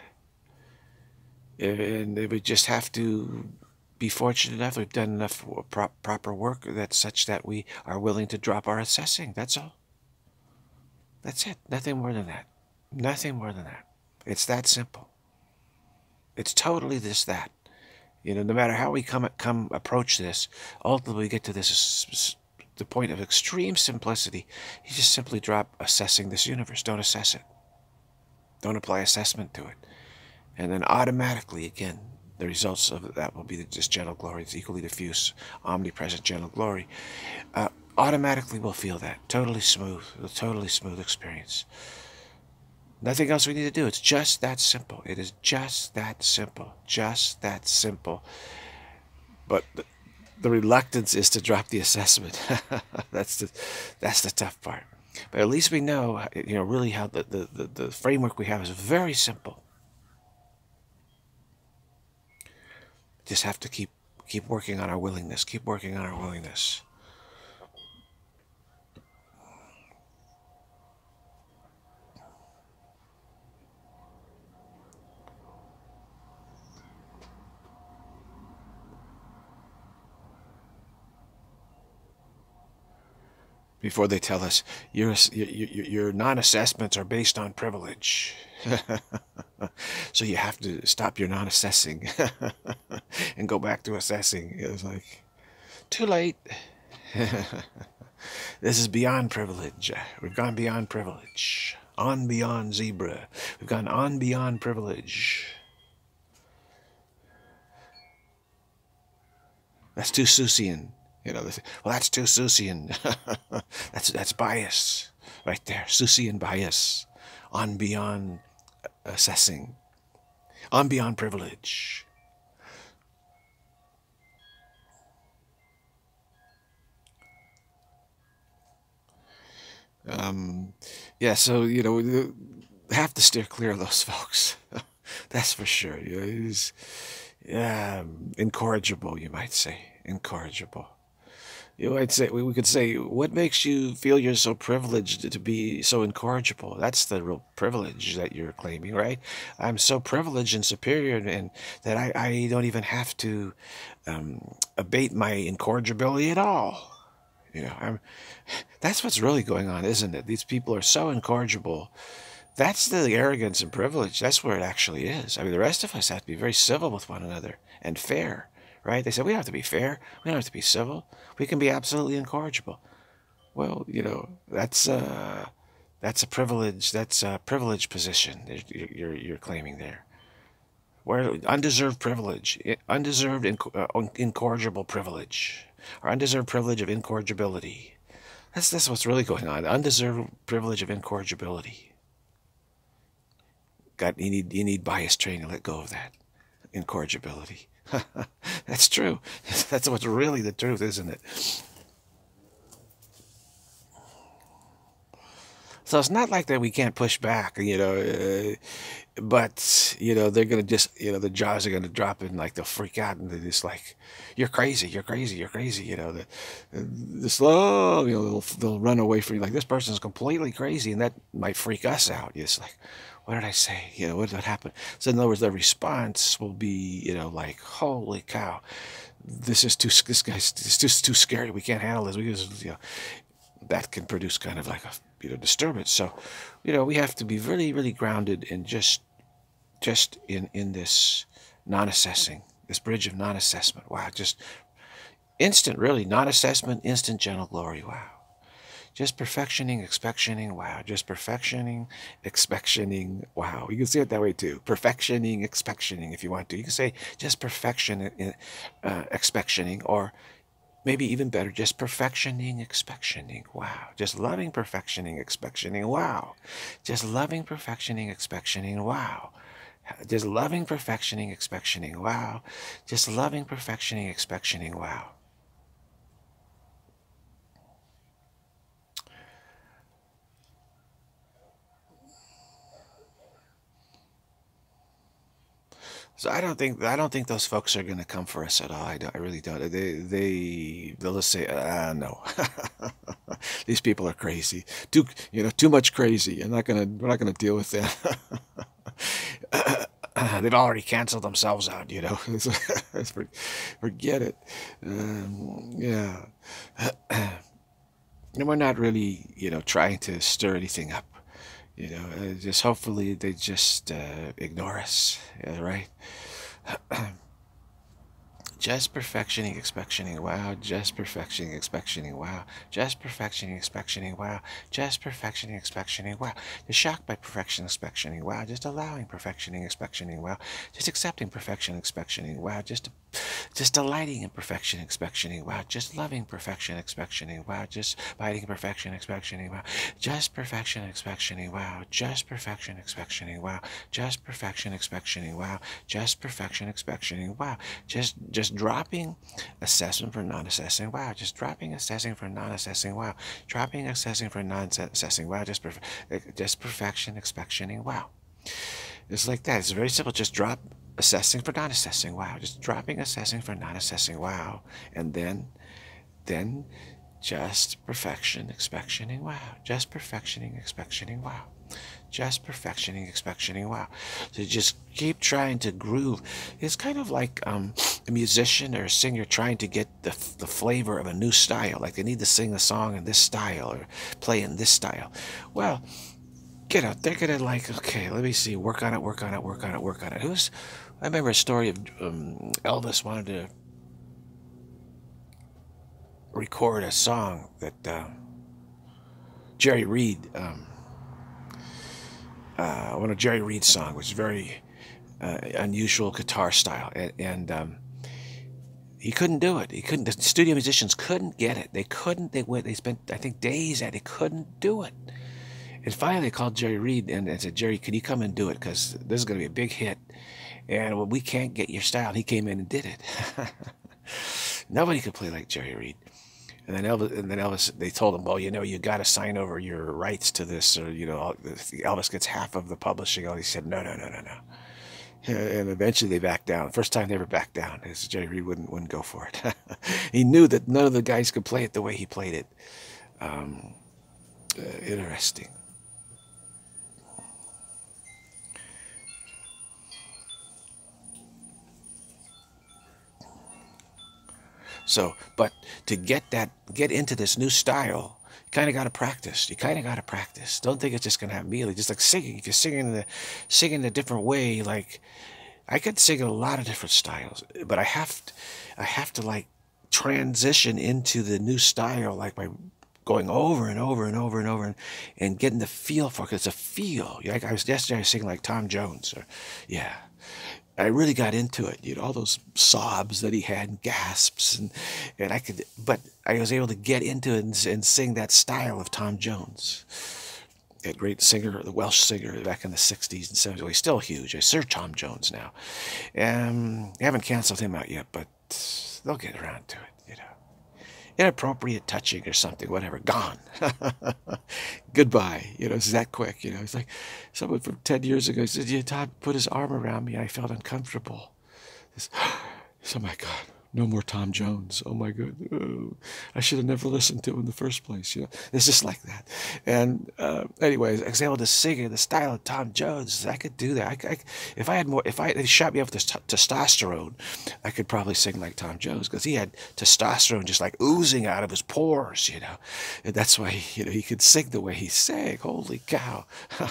And we just have to be fortunate enough. We've done enough pro proper work that's such that we are willing to drop our assessing. That's all. That's it. Nothing more than that. Nothing more than that. It's that simple. It's totally this, that. You know, no matter how we come, come approach this, ultimately we get to this the point of extreme simplicity. You just simply drop assessing this universe. Don't assess it. Don't apply assessment to it. And then automatically, again, the results of that will be this gentle glory. It's equally diffuse, omnipresent gentle glory. Uh, automatically we'll feel that. Totally smooth. A totally smooth experience. Nothing else we need to do. It's just that simple. It is just that simple. Just that simple. But the, the reluctance is to drop the assessment. that's the that's the tough part. But at least we know, you know, really how the, the, the, the framework we have is very simple. Just have to keep keep working on our willingness. Keep working on our willingness. Before they tell us your your, your non-assessments are based on privilege. So you have to stop your non-assessing and go back to assessing. It was like, too late. This is beyond privilege. We've gone beyond privilege. On beyond zebra. We've gone on beyond privilege. That's too Seussian. You know, well, that's too Seussian. that's that's bias right there. Seussian bias. On beyond assessing. On beyond privilege. Um, yeah, so, you know, we have to steer clear of those folks. That's for sure. You know, he's, yeah, incorrigible, you might say. Incorrigible. You know, I'd say we we could say, what makes you feel you're so privileged to be so incorrigible? That's the real privilege that you're claiming, right? I'm so privileged and superior, and that I, I don't even have to um, abate my incorrigibility at all. You know, I'm. That's what's really going on, isn't it? These people are so incorrigible. That's the arrogance and privilege. That's where it actually is. I mean, the rest of us have to be very civil with one another and fair, right? They say we don't have to be fair. We don't have to be civil. We can be absolutely incorrigible. Well, you know, that's uh, that's a privilege. That's a privileged position that you're you're, you're claiming there. Where undeserved privilege, undeserved inc uh, incorrigible privilege, or undeserved privilege of incorrigibility. That's that's what's really going on. Undeserved privilege of incorrigibility. Got you need you need bias training to let go of that incorrigibility. That's true. That's what's really the truth, isn't it? So it's not like that we can't push back, you know, uh, but, you know, they're going to just, you know, the jaws are going to drop in, like they'll freak out and they're just like, you're crazy, you're crazy, you're crazy, you know, the, the slow, you know, they'll, they'll run away from you like this person's completely crazy, and that might freak us out. It's like, what did I say? You know, what did that happen? So in other words, the response will be, you know, like, holy cow, this is too, this guy's it's just too scary. We can't handle this. We just, you know, that can produce kind of like a, you know, disturbance. So, you know, we have to be really, really grounded in just, just in in this non-assessing, this bridge of non-assessment. Wow, just instant, really, non-assessment, instant gentle glory. Wow, just perfectioning, expectioning. Wow, just perfectioning, expectioning. Wow, you can see it that way too. Perfectioning, expectioning, if you want to. You can say just perfection, uh, expectioning, or maybe even better, just perfectioning, expectioning. Wow. Just loving perfectioning, expectioning. Wow. Just loving perfectioning, expectioning. Wow. Just loving perfectioning, expectioning. Wow. Just loving perfectioning, expectioning. Wow. So I don't think I don't think those folks are going to come for us at all. I, don't, I really don't. They they they'll just say, uh, no, these people are crazy. Too you know too much crazy. I'm not gonna we're not gonna deal with that. They've already canceled themselves out. You know, forget it. Um, yeah, and we're not really you know trying to stir anything up. You know, uh, just hopefully they just uh, ignore us, yeah, right? Just perfectioning, expectioning, wow. Just perfectioning, expectioning, wow. Just perfectioning, expectioning, wow. Just perfectioning, expectioning, wow. Just shocked by perfection, expectioning, wow. Just allowing perfectioning, expectioning, wow. Just accepting perfection, expectioning, wow. Just just delighting in perfection, expectioning, wow. Just loving perfection, expectioning, wow. Just abiding in perfection, expectioning, wow. Just perfection, expectioning, wow. Just perfection, expectioning, wow. Just perfection, expectioning, wow. Just perfection, expectioning, wow. Just just dropping assessment for non-assessing, wow. Just dropping assessing for non-assessing, wow. Dropping assessing for non-assessing, wow. Just perf just perfection, expectioning, wow. It's like that. It's very simple. Just drop assessing for non-assessing, wow. Just dropping assessing for non-assessing, wow. And then, then just perfection, expectioning, wow. Just perfectioning, expectioning, wow. Just perfectioning, expectioning, wow. So just keep trying to groove. It's kind of like um, a musician or a singer trying to get the, the flavor of a new style. Like they need to sing a song in this style or play in this style. Well, get out. They're gonna like, okay, let me see, work on it, work on it, work on it, work on it. Who's? I remember a story of um, Elvis wanted to record a song that uh, Jerry Reed, um, uh, one of Jerry Reed's songs, which is very uh, unusual guitar style, and, and um, he couldn't do it. He couldn't. The studio musicians couldn't get it. They couldn't. They went. They spent, I think, days at it. They couldn't do it. And finally, they called Jerry Reed and, and said, Jerry, could you come and do it? Because this is going to be a big hit. And well, we can't get your style. He came in and did it. Nobody could play like Jerry Reed. And then Elvis, and then Elvis, they told him, well, you know, you got to sign over your rights to this, or, you know, Elvis gets half of the publishing. He said, no, no, no, no, no. And eventually they backed down. First time they ever backed down is Jerry Reed wouldn't wouldn't go for it. He knew that none of the guys could play it the way he played it. Um, uh, interesting. So, but to get that, get into this new style, you kind of got to practice. You kind of got to practice. Don't think it's just gonna happen immediately. Just like singing, if you're singing the, singing a different way, like I could sing in a lot of different styles, but I have, to, I have to like transition into the new style, like by going over and over and over and over and, and getting the feel for it. 'Cause it's a feel. Like I was yesterday, I was singing like Tom Jones, or yeah. I really got into it, you know, all those sobs that he had, and gasps, and and I could, but I was able to get into it and, and sing that style of Tom Jones, that great singer, the Welsh singer back in the sixties and seventies. Well, he's still huge. Sir Tom Jones now. Um, I haven't canceled him out yet, but they'll get around to it, you know. Inappropriate touching or something, whatever, gone. Goodbye. You know, it's that quick. You know, it's like someone from ten years ago said, yeah, Todd put his arm around me. I felt uncomfortable. This, oh my God, no more Tom Jones. Oh my God. Oh, I should have never listened to him in the first place. You know, it's just like that. And uh, anyways, I was able to sing in the style of Tom Jones. I could do that. I, I, if I had more, if I they shot me up with this testosterone, I could probably sing like Tom Jones, because he had testosterone just like oozing out of his pores, you know. And that's why, you know, he could sing the way he sang. Holy cow.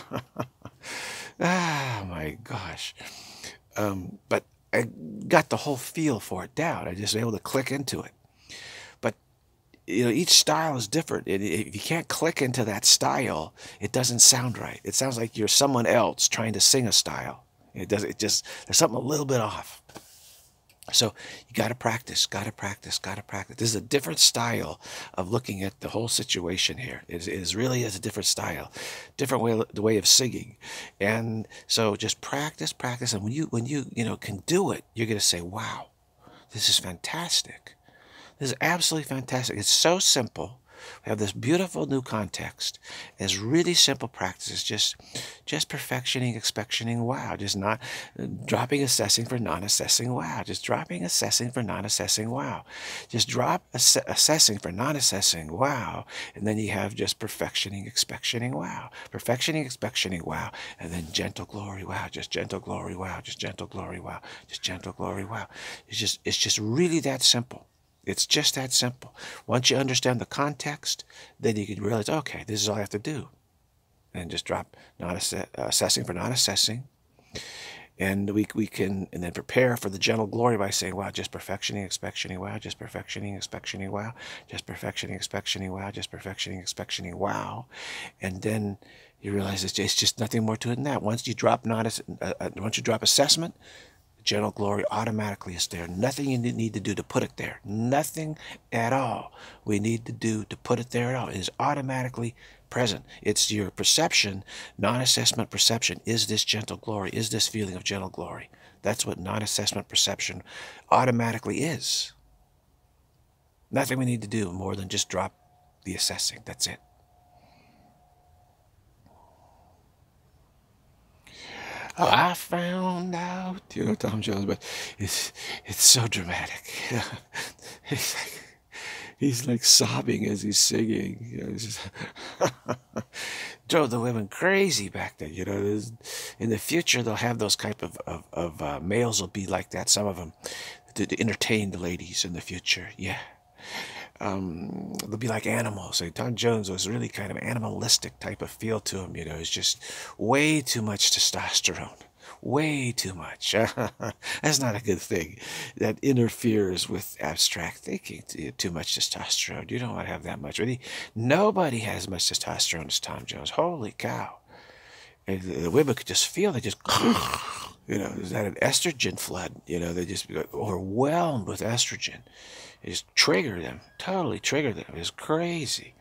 Ah, my gosh. Um, but I got the whole feel for it down. I just was able to click into it. But, you know, each style is different. It, it, if you can't click into that style, it doesn't sound right. It sounds like you're someone else trying to sing a style. It does. It just, there's something a little bit off. So you got to practice, got to practice, got to practice. This is a different style of looking at the whole situation here. It is, it is really is a different style, different way, the way of singing. And so just practice, practice. And when you, when you, you know, can do it, you're going to say, wow, this is fantastic. This is absolutely fantastic. It's so simple. We have this beautiful new context. It's really simple practices, just just perfectioning, expectioning, wow. Just not dropping assessing for non-assessing, wow. Just dropping assessing for non-assessing, wow. Just drop ass assessing for non-assessing, wow. And then you have just perfectioning, expectioning, wow. Perfectioning, expectioning, wow. And then gentle glory, wow. Just gentle glory, wow. Just gentle glory, wow. Just gentle glory, wow. It's just it's just really that simple. It's just that simple. Once you understand the context, then you can realize, okay, this is all I have to do. And just drop not ass uh, assessing for not assessing. And we, we can, and then prepare for the gentle glory by saying, wow, just perfectioning, expectioning, wow, just perfectioning, expectioning, wow, just perfectioning, expectioning, wow, just perfectioning, expectioning, wow. And then you realize it's just, it's just nothing more to it than that. Once you drop not, uh, uh, once you drop assessment, gentle glory automatically is there. Nothing you need to do to put it there. Nothing at all we need to do to put it there at all. It is automatically present. It's your perception, non-assessment perception. Is this gentle glory? Is this feeling of gentle glory? That's what non-assessment perception automatically is. Nothing we need to do more than just drop the assessing. That's it. Oh, I found out, you know, Tom Jones, but it's it's so dramatic. he's like he's like sobbing as he's singing. You know, it's just drove the women crazy back then. You know, in the future they'll have those type of of, of uh, males will be like that. Some of them to, to entertain the ladies in the future. Yeah. Um, they'll be like animals. Like Tom Jones was really kind of animalistic type of feel to him. You know, it's just way too much testosterone, way too much. That's not a good thing. That interferes with abstract thinking. Too much testosterone. You don't want to have that much. Really, nobody has as much testosterone as Tom Jones. Holy cow! And the women could just feel they just. You know, is that an estrogen flood? You know, they just get overwhelmed with estrogen. It just triggered them, totally triggered them. It was crazy.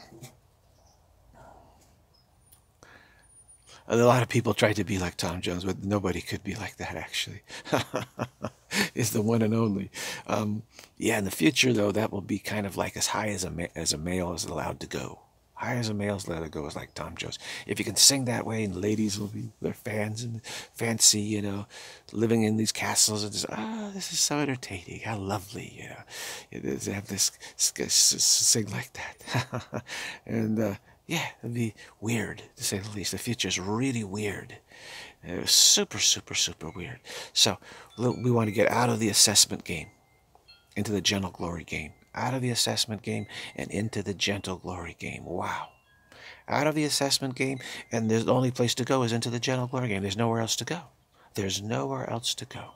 And a lot of people tried to be like Tom Jones, but nobody could be like that, actually. It's the one and only. Um, yeah, in the future, though, that will be kind of like as high as a, ma as a male is allowed to go. High as a male's let it go is like Tom Jones. If you can sing that way, and ladies will be their fans and fancy, you know, living in these castles and just, ah, oh, this is so entertaining. How lovely, you know, it is to have this sing like that. and uh, yeah, it'd be weird to say the least. The future's really weird. It was super, super, super weird. So we want to get out of the assessment game into the gentle glory game. Out of the assessment game and into the gentle glory game. Wow. Out of the assessment game, and the only place to go is into the gentle glory game. There's nowhere else to go. There's nowhere else to go.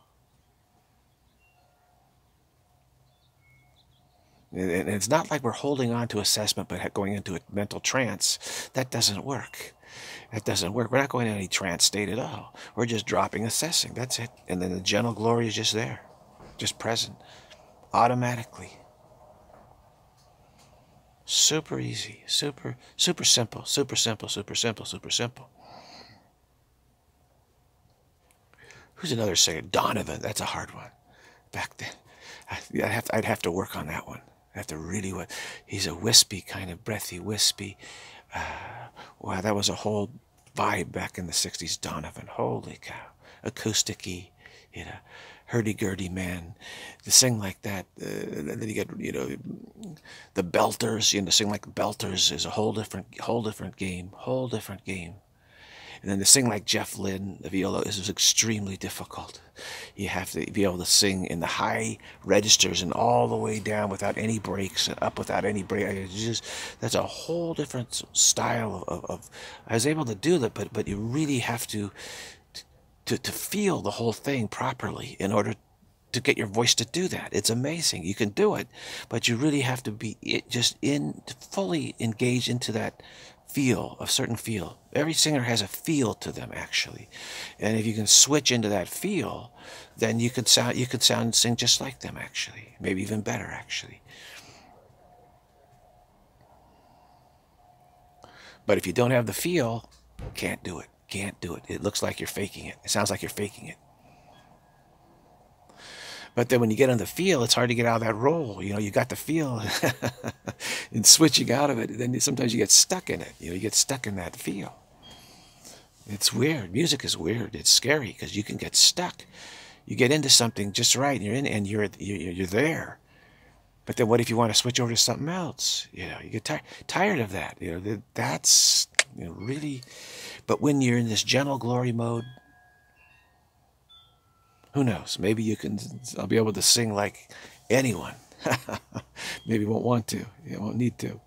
And it's not like we're holding on to assessment but going into a mental trance. That doesn't work. That doesn't work. We're not going into any trance state at all. We're just dropping assessing. That's it. And then the gentle glory is just there, just present, automatically. Super easy, super, super simple, super simple, super simple, super simple. Who's another singer? Donovan. That's a hard one. Back then, I'd have to, I'd have to work on that one. I'd have to really. He's a wispy kind of breathy, wispy. Uh, wow, that was a whole vibe back in the sixties. Donovan. Holy cow, acousticy, you know. Hurdy-gurdy man to sing like that. Uh, and then you get, you know, the belters. You know, to sing like belters is a whole different, whole different game, whole different game. And then to sing like Jeff Lynne, the viola, is extremely difficult. You have to be able to sing in the high registers and all the way down without any breaks and up without any break. It's just, that's a whole different style of, of. I was able to do that, but but you really have to. To, to feel the whole thing properly in order to get your voice to do that. It's amazing. You can do it, but you really have to be it just in fully engaged into that feel, a certain feel. Every singer has a feel to them, actually. And if you can switch into that feel, then you could sound, you could sound and sing just like them, actually. Maybe even better, actually. But if you don't have the feel, can't do it. Can't do it. It looks like you're faking it. It sounds like you're faking it. But then when you get on the feel, it's hard to get out of that role. You know, you got the feel and switching out of it. Then sometimes you get stuck in it. You know, you get stuck in that feel. It's weird. Music is weird. It's scary because you can get stuck. You get into something just right, and you're in, and you're you're, you're there. But then what if you want to switch over to something else? You know, you get tired tired of that. You know, that's, you know, really. But when you're in this gentle glory mode, who knows? Maybe you can. I'll be able to sing like anyone. Maybe you won't want to. You won't need to.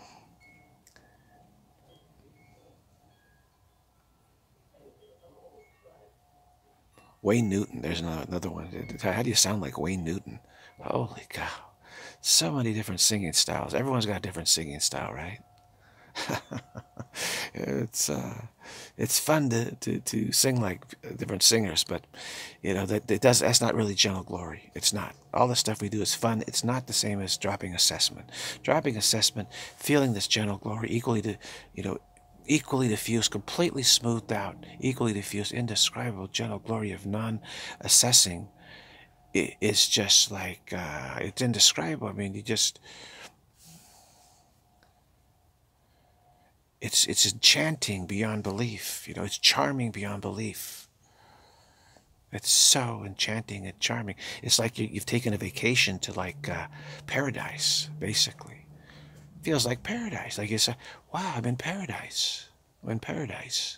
Wayne Newton. There's another, another one. How do you sound like Wayne Newton? Holy cow. So many different singing styles. Everyone's got a different singing style, right? it's uh, it's fun to, to, to sing like different singers, but you know that it does. That's not really gentle glory. It's not. All the stuff we do is fun. It's not the same as dropping assessment. Dropping assessment, feeling this gentle glory, equally to, you know, equally diffused, completely smoothed out, equally diffused, indescribable gentle glory of non-assessing. It, it's just like uh, it's indescribable. I mean, you just. It's it's enchanting beyond belief, you know. It's charming beyond belief. It's so enchanting and charming. It's like you, you've taken a vacation to like uh, paradise, basically. Feels like paradise. Like you say, "Wow, I'm in paradise. I'm in paradise."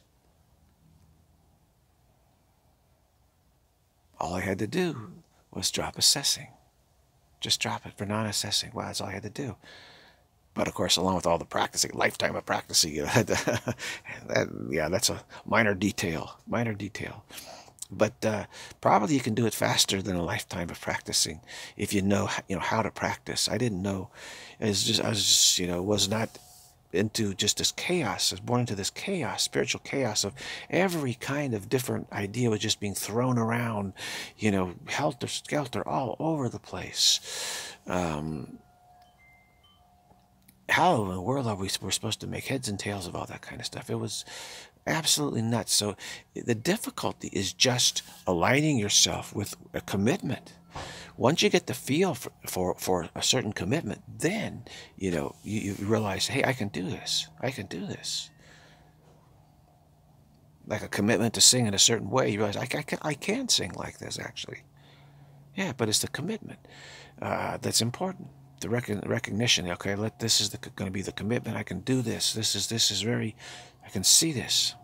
All I had to do was drop assessing. Just drop it for non-assessing. Wow, that's all I had to do. But of course, along with all the practicing, lifetime of practicing, you know, that, yeah, that's a minor detail, minor detail. But uh, probably you can do it faster than a lifetime of practicing if you know, you know, how to practice. I didn't know. It's just I was just, you know, was not into just this chaos. I was born into this chaos, spiritual chaos of every kind of different idea was just being thrown around, you know, helter skelter all over the place. Um, How in the world are we we're supposed to make heads and tails of all that kind of stuff? It was absolutely nuts. So the difficulty is just aligning yourself with a commitment. Once you get the feel for, for, for a certain commitment, then, you know, you, you realize, hey, I can do this. I can do this. Like a commitment to sing in a certain way, you realize, I, I, can, I can sing like this, actually. Yeah, but it's the commitment uh, that's important. The rec recognition, okay, let this is going to be the commitment. I can do this. This is, this is very, I can see this.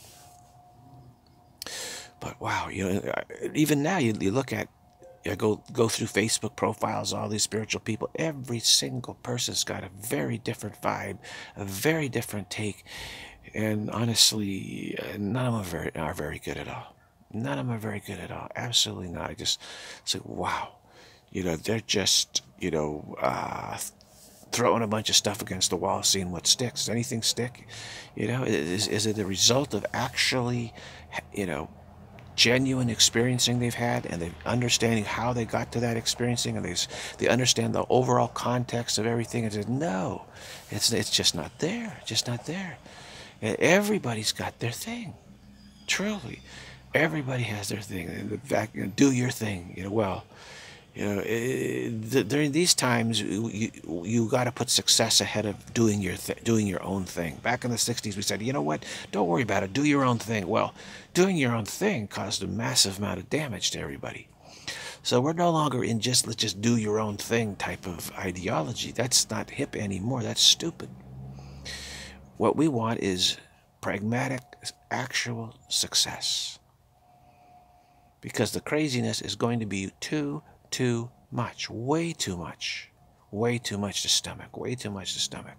But wow, you know, even now you, you look at, you go go through Facebook profiles, all these spiritual people. Every single person's got a very different vibe, a very different take, and honestly, none of them are very are very good at all. None of them are very good at all. Absolutely not. I just say, wow, you know, they're just, you know, uh, throwing a bunch of stuff against the wall, seeing what sticks. Does anything stick? You know, is is it a result of actually, you know, genuine experiencing they've had, and they understanding how they got to that experiencing, and they they understand the overall context of everything, and says, no, it's it's just not there, just not there. And everybody's got their thing, truly, everybody has their thing. In fact, you know, do your thing. You know, well, you know, it, during these times, you you got to put success ahead of doing your th doing your own thing. Back in the sixties, we said, you know what? Don't worry about it. Do your own thing. Well, doing your own thing caused a massive amount of damage to everybody. So we're no longer in just let's just do your own thing type of ideology. That's not hip anymore. That's stupid. What we want is pragmatic, actual success. Because the craziness is going to be too too much, way too much, way too much to stomach, way too much to stomach.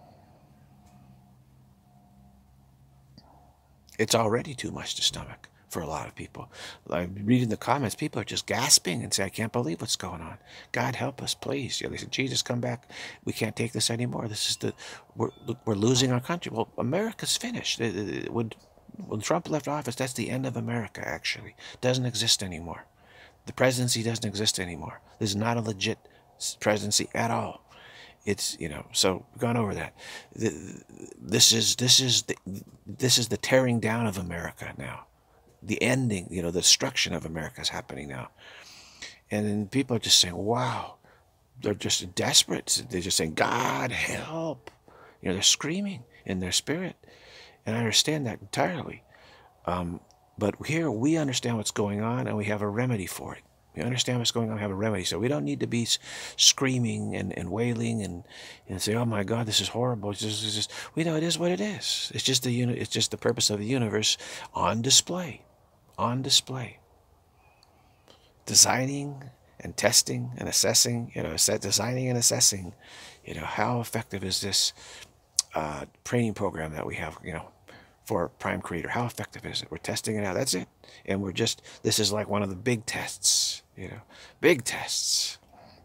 It's already too much to stomach for a lot of people. Like reading the comments, people are just gasping and say, I can't believe what's going on. God help us, please. Yeah, they said, Jesus, come back. We can't take this anymore. This is the, we're, we're losing our country. Well, America's finished. When, when Trump left office, that's the end of America, actually. It doesn't exist anymore. The presidency doesn't exist anymore. This is not a legit presidency at all. It's, you know, so we've gone over that. This is, this is, the, this is the tearing down of America now. The ending, you know, the destruction of America is happening now. And then people are just saying, wow, they're just desperate. They're just saying, God, help. You know, they're screaming in their spirit. And I understand that entirely. Um, But here we understand what's going on, and we have a remedy for it. We understand what's going on, we have a remedy. So we don't need to be screaming and, and wailing and, and say, oh my God, this is horrible. It's just, it's just, we know it is what it is. It's just, the, it's just the purpose of the universe on display. On display. Designing and testing and assessing, you know, designing and assessing, you know, how effective is this uh, training program that we have, you know, for Prime Creator. How effective is it? We're testing it out. That's it. And we're just, this is like one of the big tests, you know, big tests.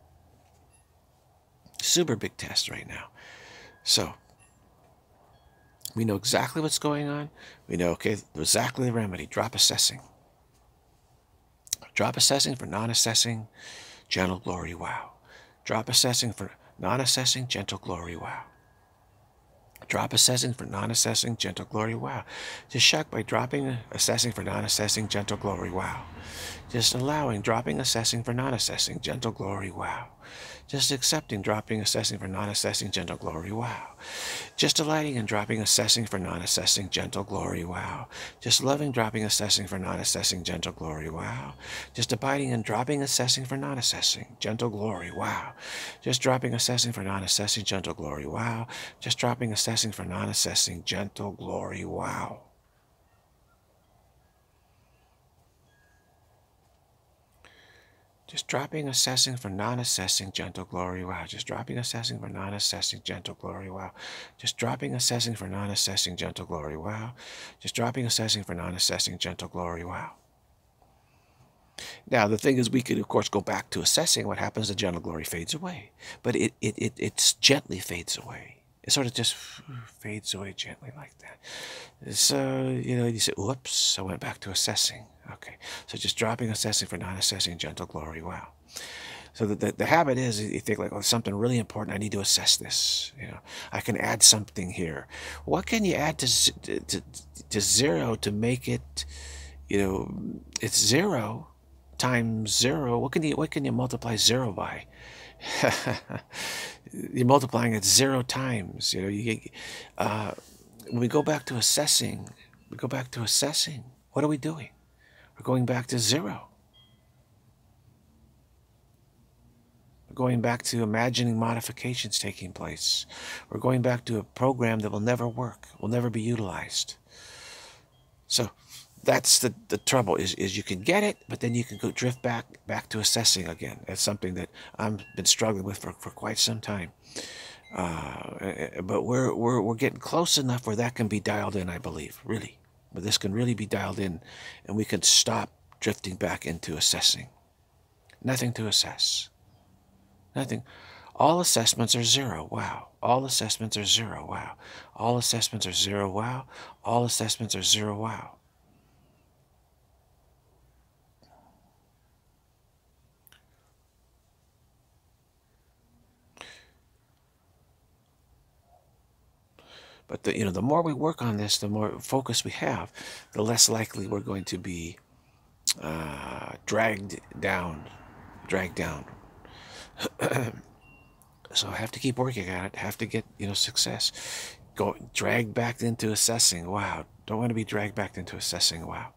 Super big test right now. So, we know exactly what's going on. We know, okay, exactly the remedy. Drop assessing. Drop assessing for non-assessing, gentle glory, wow. Drop assessing for non-assessing, gentle glory, wow. Drop assessing for non-assessing, gentle glory, wow. Just shocked by dropping assessing for non-assessing, gentle glory, wow. Just allowing, dropping assessing for non-assessing, gentle glory, wow. Just accepting, dropping assessing for non-assessing, gentle glory, wow. Just delighting and dropping assessing for non-assessing, gentle glory, wow. Just loving, dropping assessing for non-assessing, gentle glory, wow. Just abiding and dropping assessing for non-assessing, gentle glory, wow. Just dropping assessing for non-assessing, gentle glory, wow. Just dropping assessing for non-assessing, gentle glory, wow. Just dropping assessing for non-assessing, gentle glory, wow. Just dropping assessing for non-assessing, gentle glory, wow. Just dropping assessing for non-assessing, gentle glory, wow. Just dropping assessing for non-assessing, gentle glory, wow. Now, the thing is, we could, of course, go back to assessing. What happens, the gentle glory fades away. But it, it, it, it gently fades away. It sort of just fades away gently like that. So, you know, you say, whoops, I went back to assessing. Okay, so just dropping assessing for non-assessing, gentle glory, wow. So the, the, the habit is, you think like, oh, something really important, I need to assess this. You know, I can add something here. What can you add to, to, to zero to make it, you know, it's zero times zero, what can you what can you multiply zero by? You're multiplying it zero times. You know, you get, uh, when we go back to assessing, we go back to assessing. What are we doing? We're going back to zero. We're going back to imagining modifications taking place. We're going back to a program that will never work, will never be utilized. So that's the, the trouble, is, is you can get it, but then you can go drift back back to assessing again. That's something that I've been struggling with for, for quite some time. Uh, but we're, we're, we're getting close enough where that can be dialed in, I believe, really. But this can really be dialed in, and we can stop drifting back into assessing. Nothing to assess. Nothing. All assessments are zero. Wow. All assessments are zero. Wow. All assessments are zero. Wow. All assessments are zero. Wow. But the, you know, the more we work on this, the more focus we have, the less likely we're going to be uh, dragged down, dragged down. So I have to keep working at it. Have to get, you know, success. Go dragged back into assessing. Wow. Don't want to be dragged back into assessing. Wow.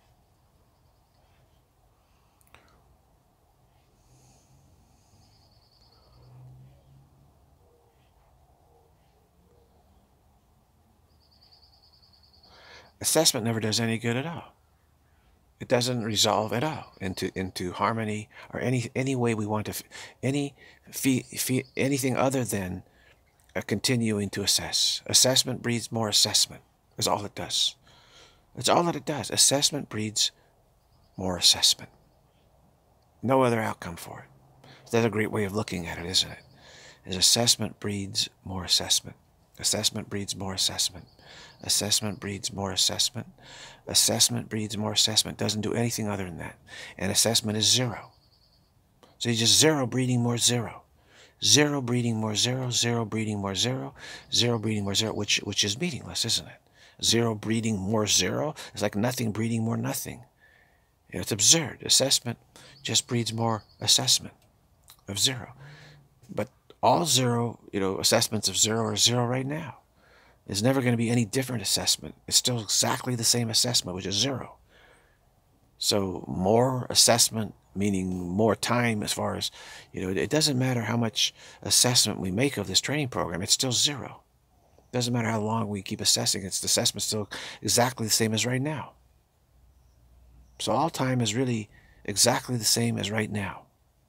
Assessment never does any good at all. It doesn't resolve at all into into harmony or any any way we want to, any fee, fee, anything other than a continuing to assess. Assessment breeds more assessment. Is all it does. That's all that it does. Assessment breeds more assessment. No other outcome for it. That's a great way of looking at it, isn't it? Is assessment breeds more assessment. Assessment breeds more assessment. Assessment breeds more assessment. Assessment breeds more assessment. Doesn't do anything other than that. And assessment is zero. So you just zero breeding more zero. Zero breeding more zero. Zero breeding more zero. Zero breeding more zero, which, which is meaningless, isn't it? Zero breeding more zero is like nothing breeding more nothing. You know, it's absurd. Assessment just breeds more assessment of zero. But all zero, you know, assessments of zero are zero right now. There's never going to be any different assessment. It's still exactly the same assessment, which is zero. So more assessment, meaning more time as far as, you know, it doesn't matter how much assessment we make of this training program, it's still zero. It doesn't matter how long we keep assessing, it's the assessment still exactly the same as right now. So all time is really exactly the same as right now.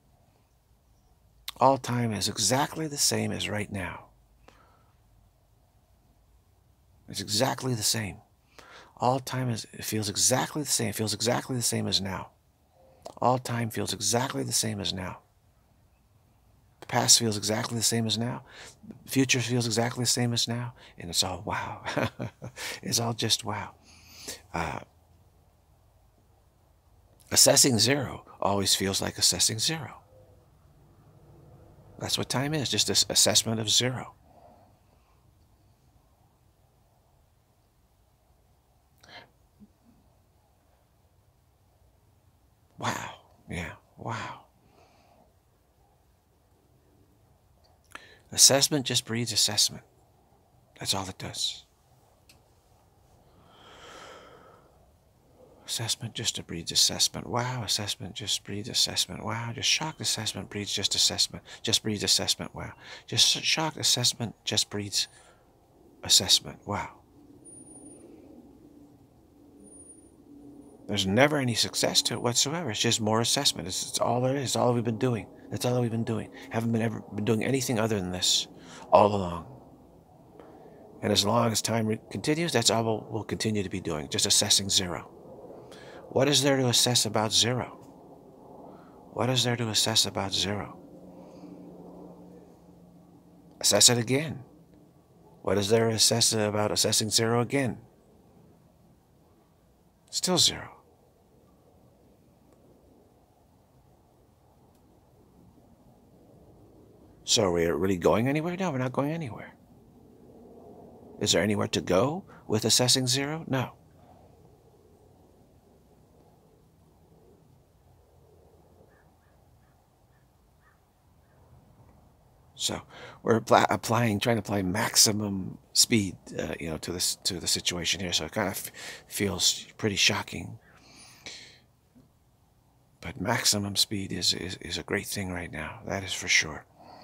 All time is exactly the same as right now. It's exactly the same. All time is, it feels exactly the same. It feels exactly the same as now. All time feels exactly the same as now. The past feels exactly the same as now. The future feels exactly the same as now. And it's all wow. It's all just wow. Uh, assessing zero always feels like assessing zero. That's what time is, just this assessment of zero. Wow. Yeah. Wow. Assessment just breeds assessment. That's all it does. Assessment just breeds assessment. Wow. Assessment just breeds assessment. Wow. Just shocked assessment breeds just assessment. Just breeds assessment. Wow. Just shocked assessment just breeds assessment. Wow. There's never any success to it whatsoever. It's just more assessment. It's, it's all there is. It's all we've been doing. That's all that we've been doing. Haven't been ever been doing anything other than this all along. And as long as time continues, that's all we'll, we'll continue to be doing. Just assessing zero. What is there to assess about zero? What is there to assess about zero? Assess it again. What is there to assess about assessing zero again? Still zero. So are we really going anywhere? No, we're not going anywhere. Is there anywhere to go with assessing zero? No. So we're apply, applying, trying to apply maximum speed, uh, you know, to this to the situation here. So it kind of feels pretty shocking. But maximum speed is, is is a great thing right now. That is for sure.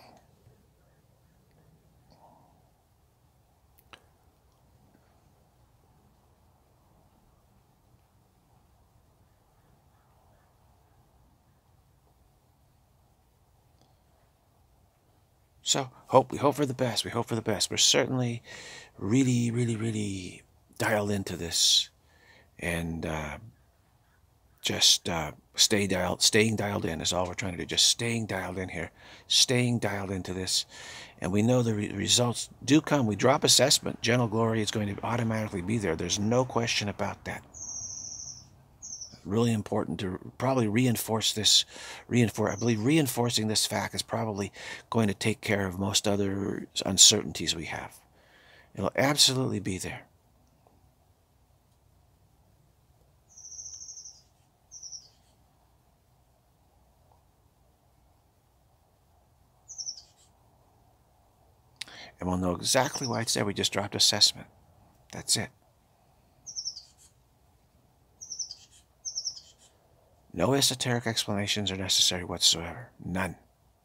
So hope we hope for the best. We hope for the best. We're certainly really, really, really dialed into this, and uh, just uh, stay dialed. Staying dialed in is all we're trying to do. Just staying dialed in here, staying dialed into this, and we know the re results do come. We drop assessment. Gentle glory is going to automatically be there. There's no question about that. Really important to probably reinforce this, reinforce, I believe reinforcing this fact is probably going to take care of most other uncertainties we have. It'll absolutely be there. And we'll know exactly why it's there. We just dropped assessment. That's it. No esoteric explanations are necessary whatsoever. None.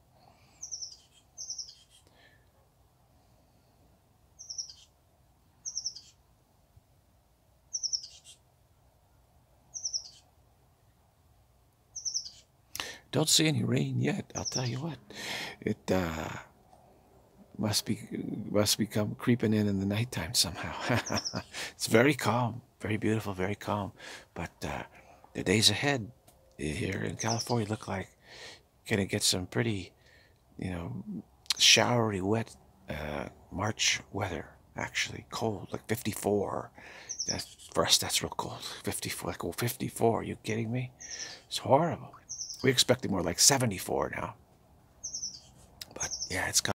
Don't see any rain yet. I'll tell you what. It uh, must be must become creeping in in the nighttime somehow. It's very calm, very beautiful, very calm. But uh, the days ahead here in California look like gonna get some pretty, you know, showery, wet uh, March weather. Actually, cold, like fifty-four. That's, for us, that's real cold. fifty-four, like, oh, fifty-four. Are you kidding me? It's horrible. We expected more like seventy-four now. But yeah, it's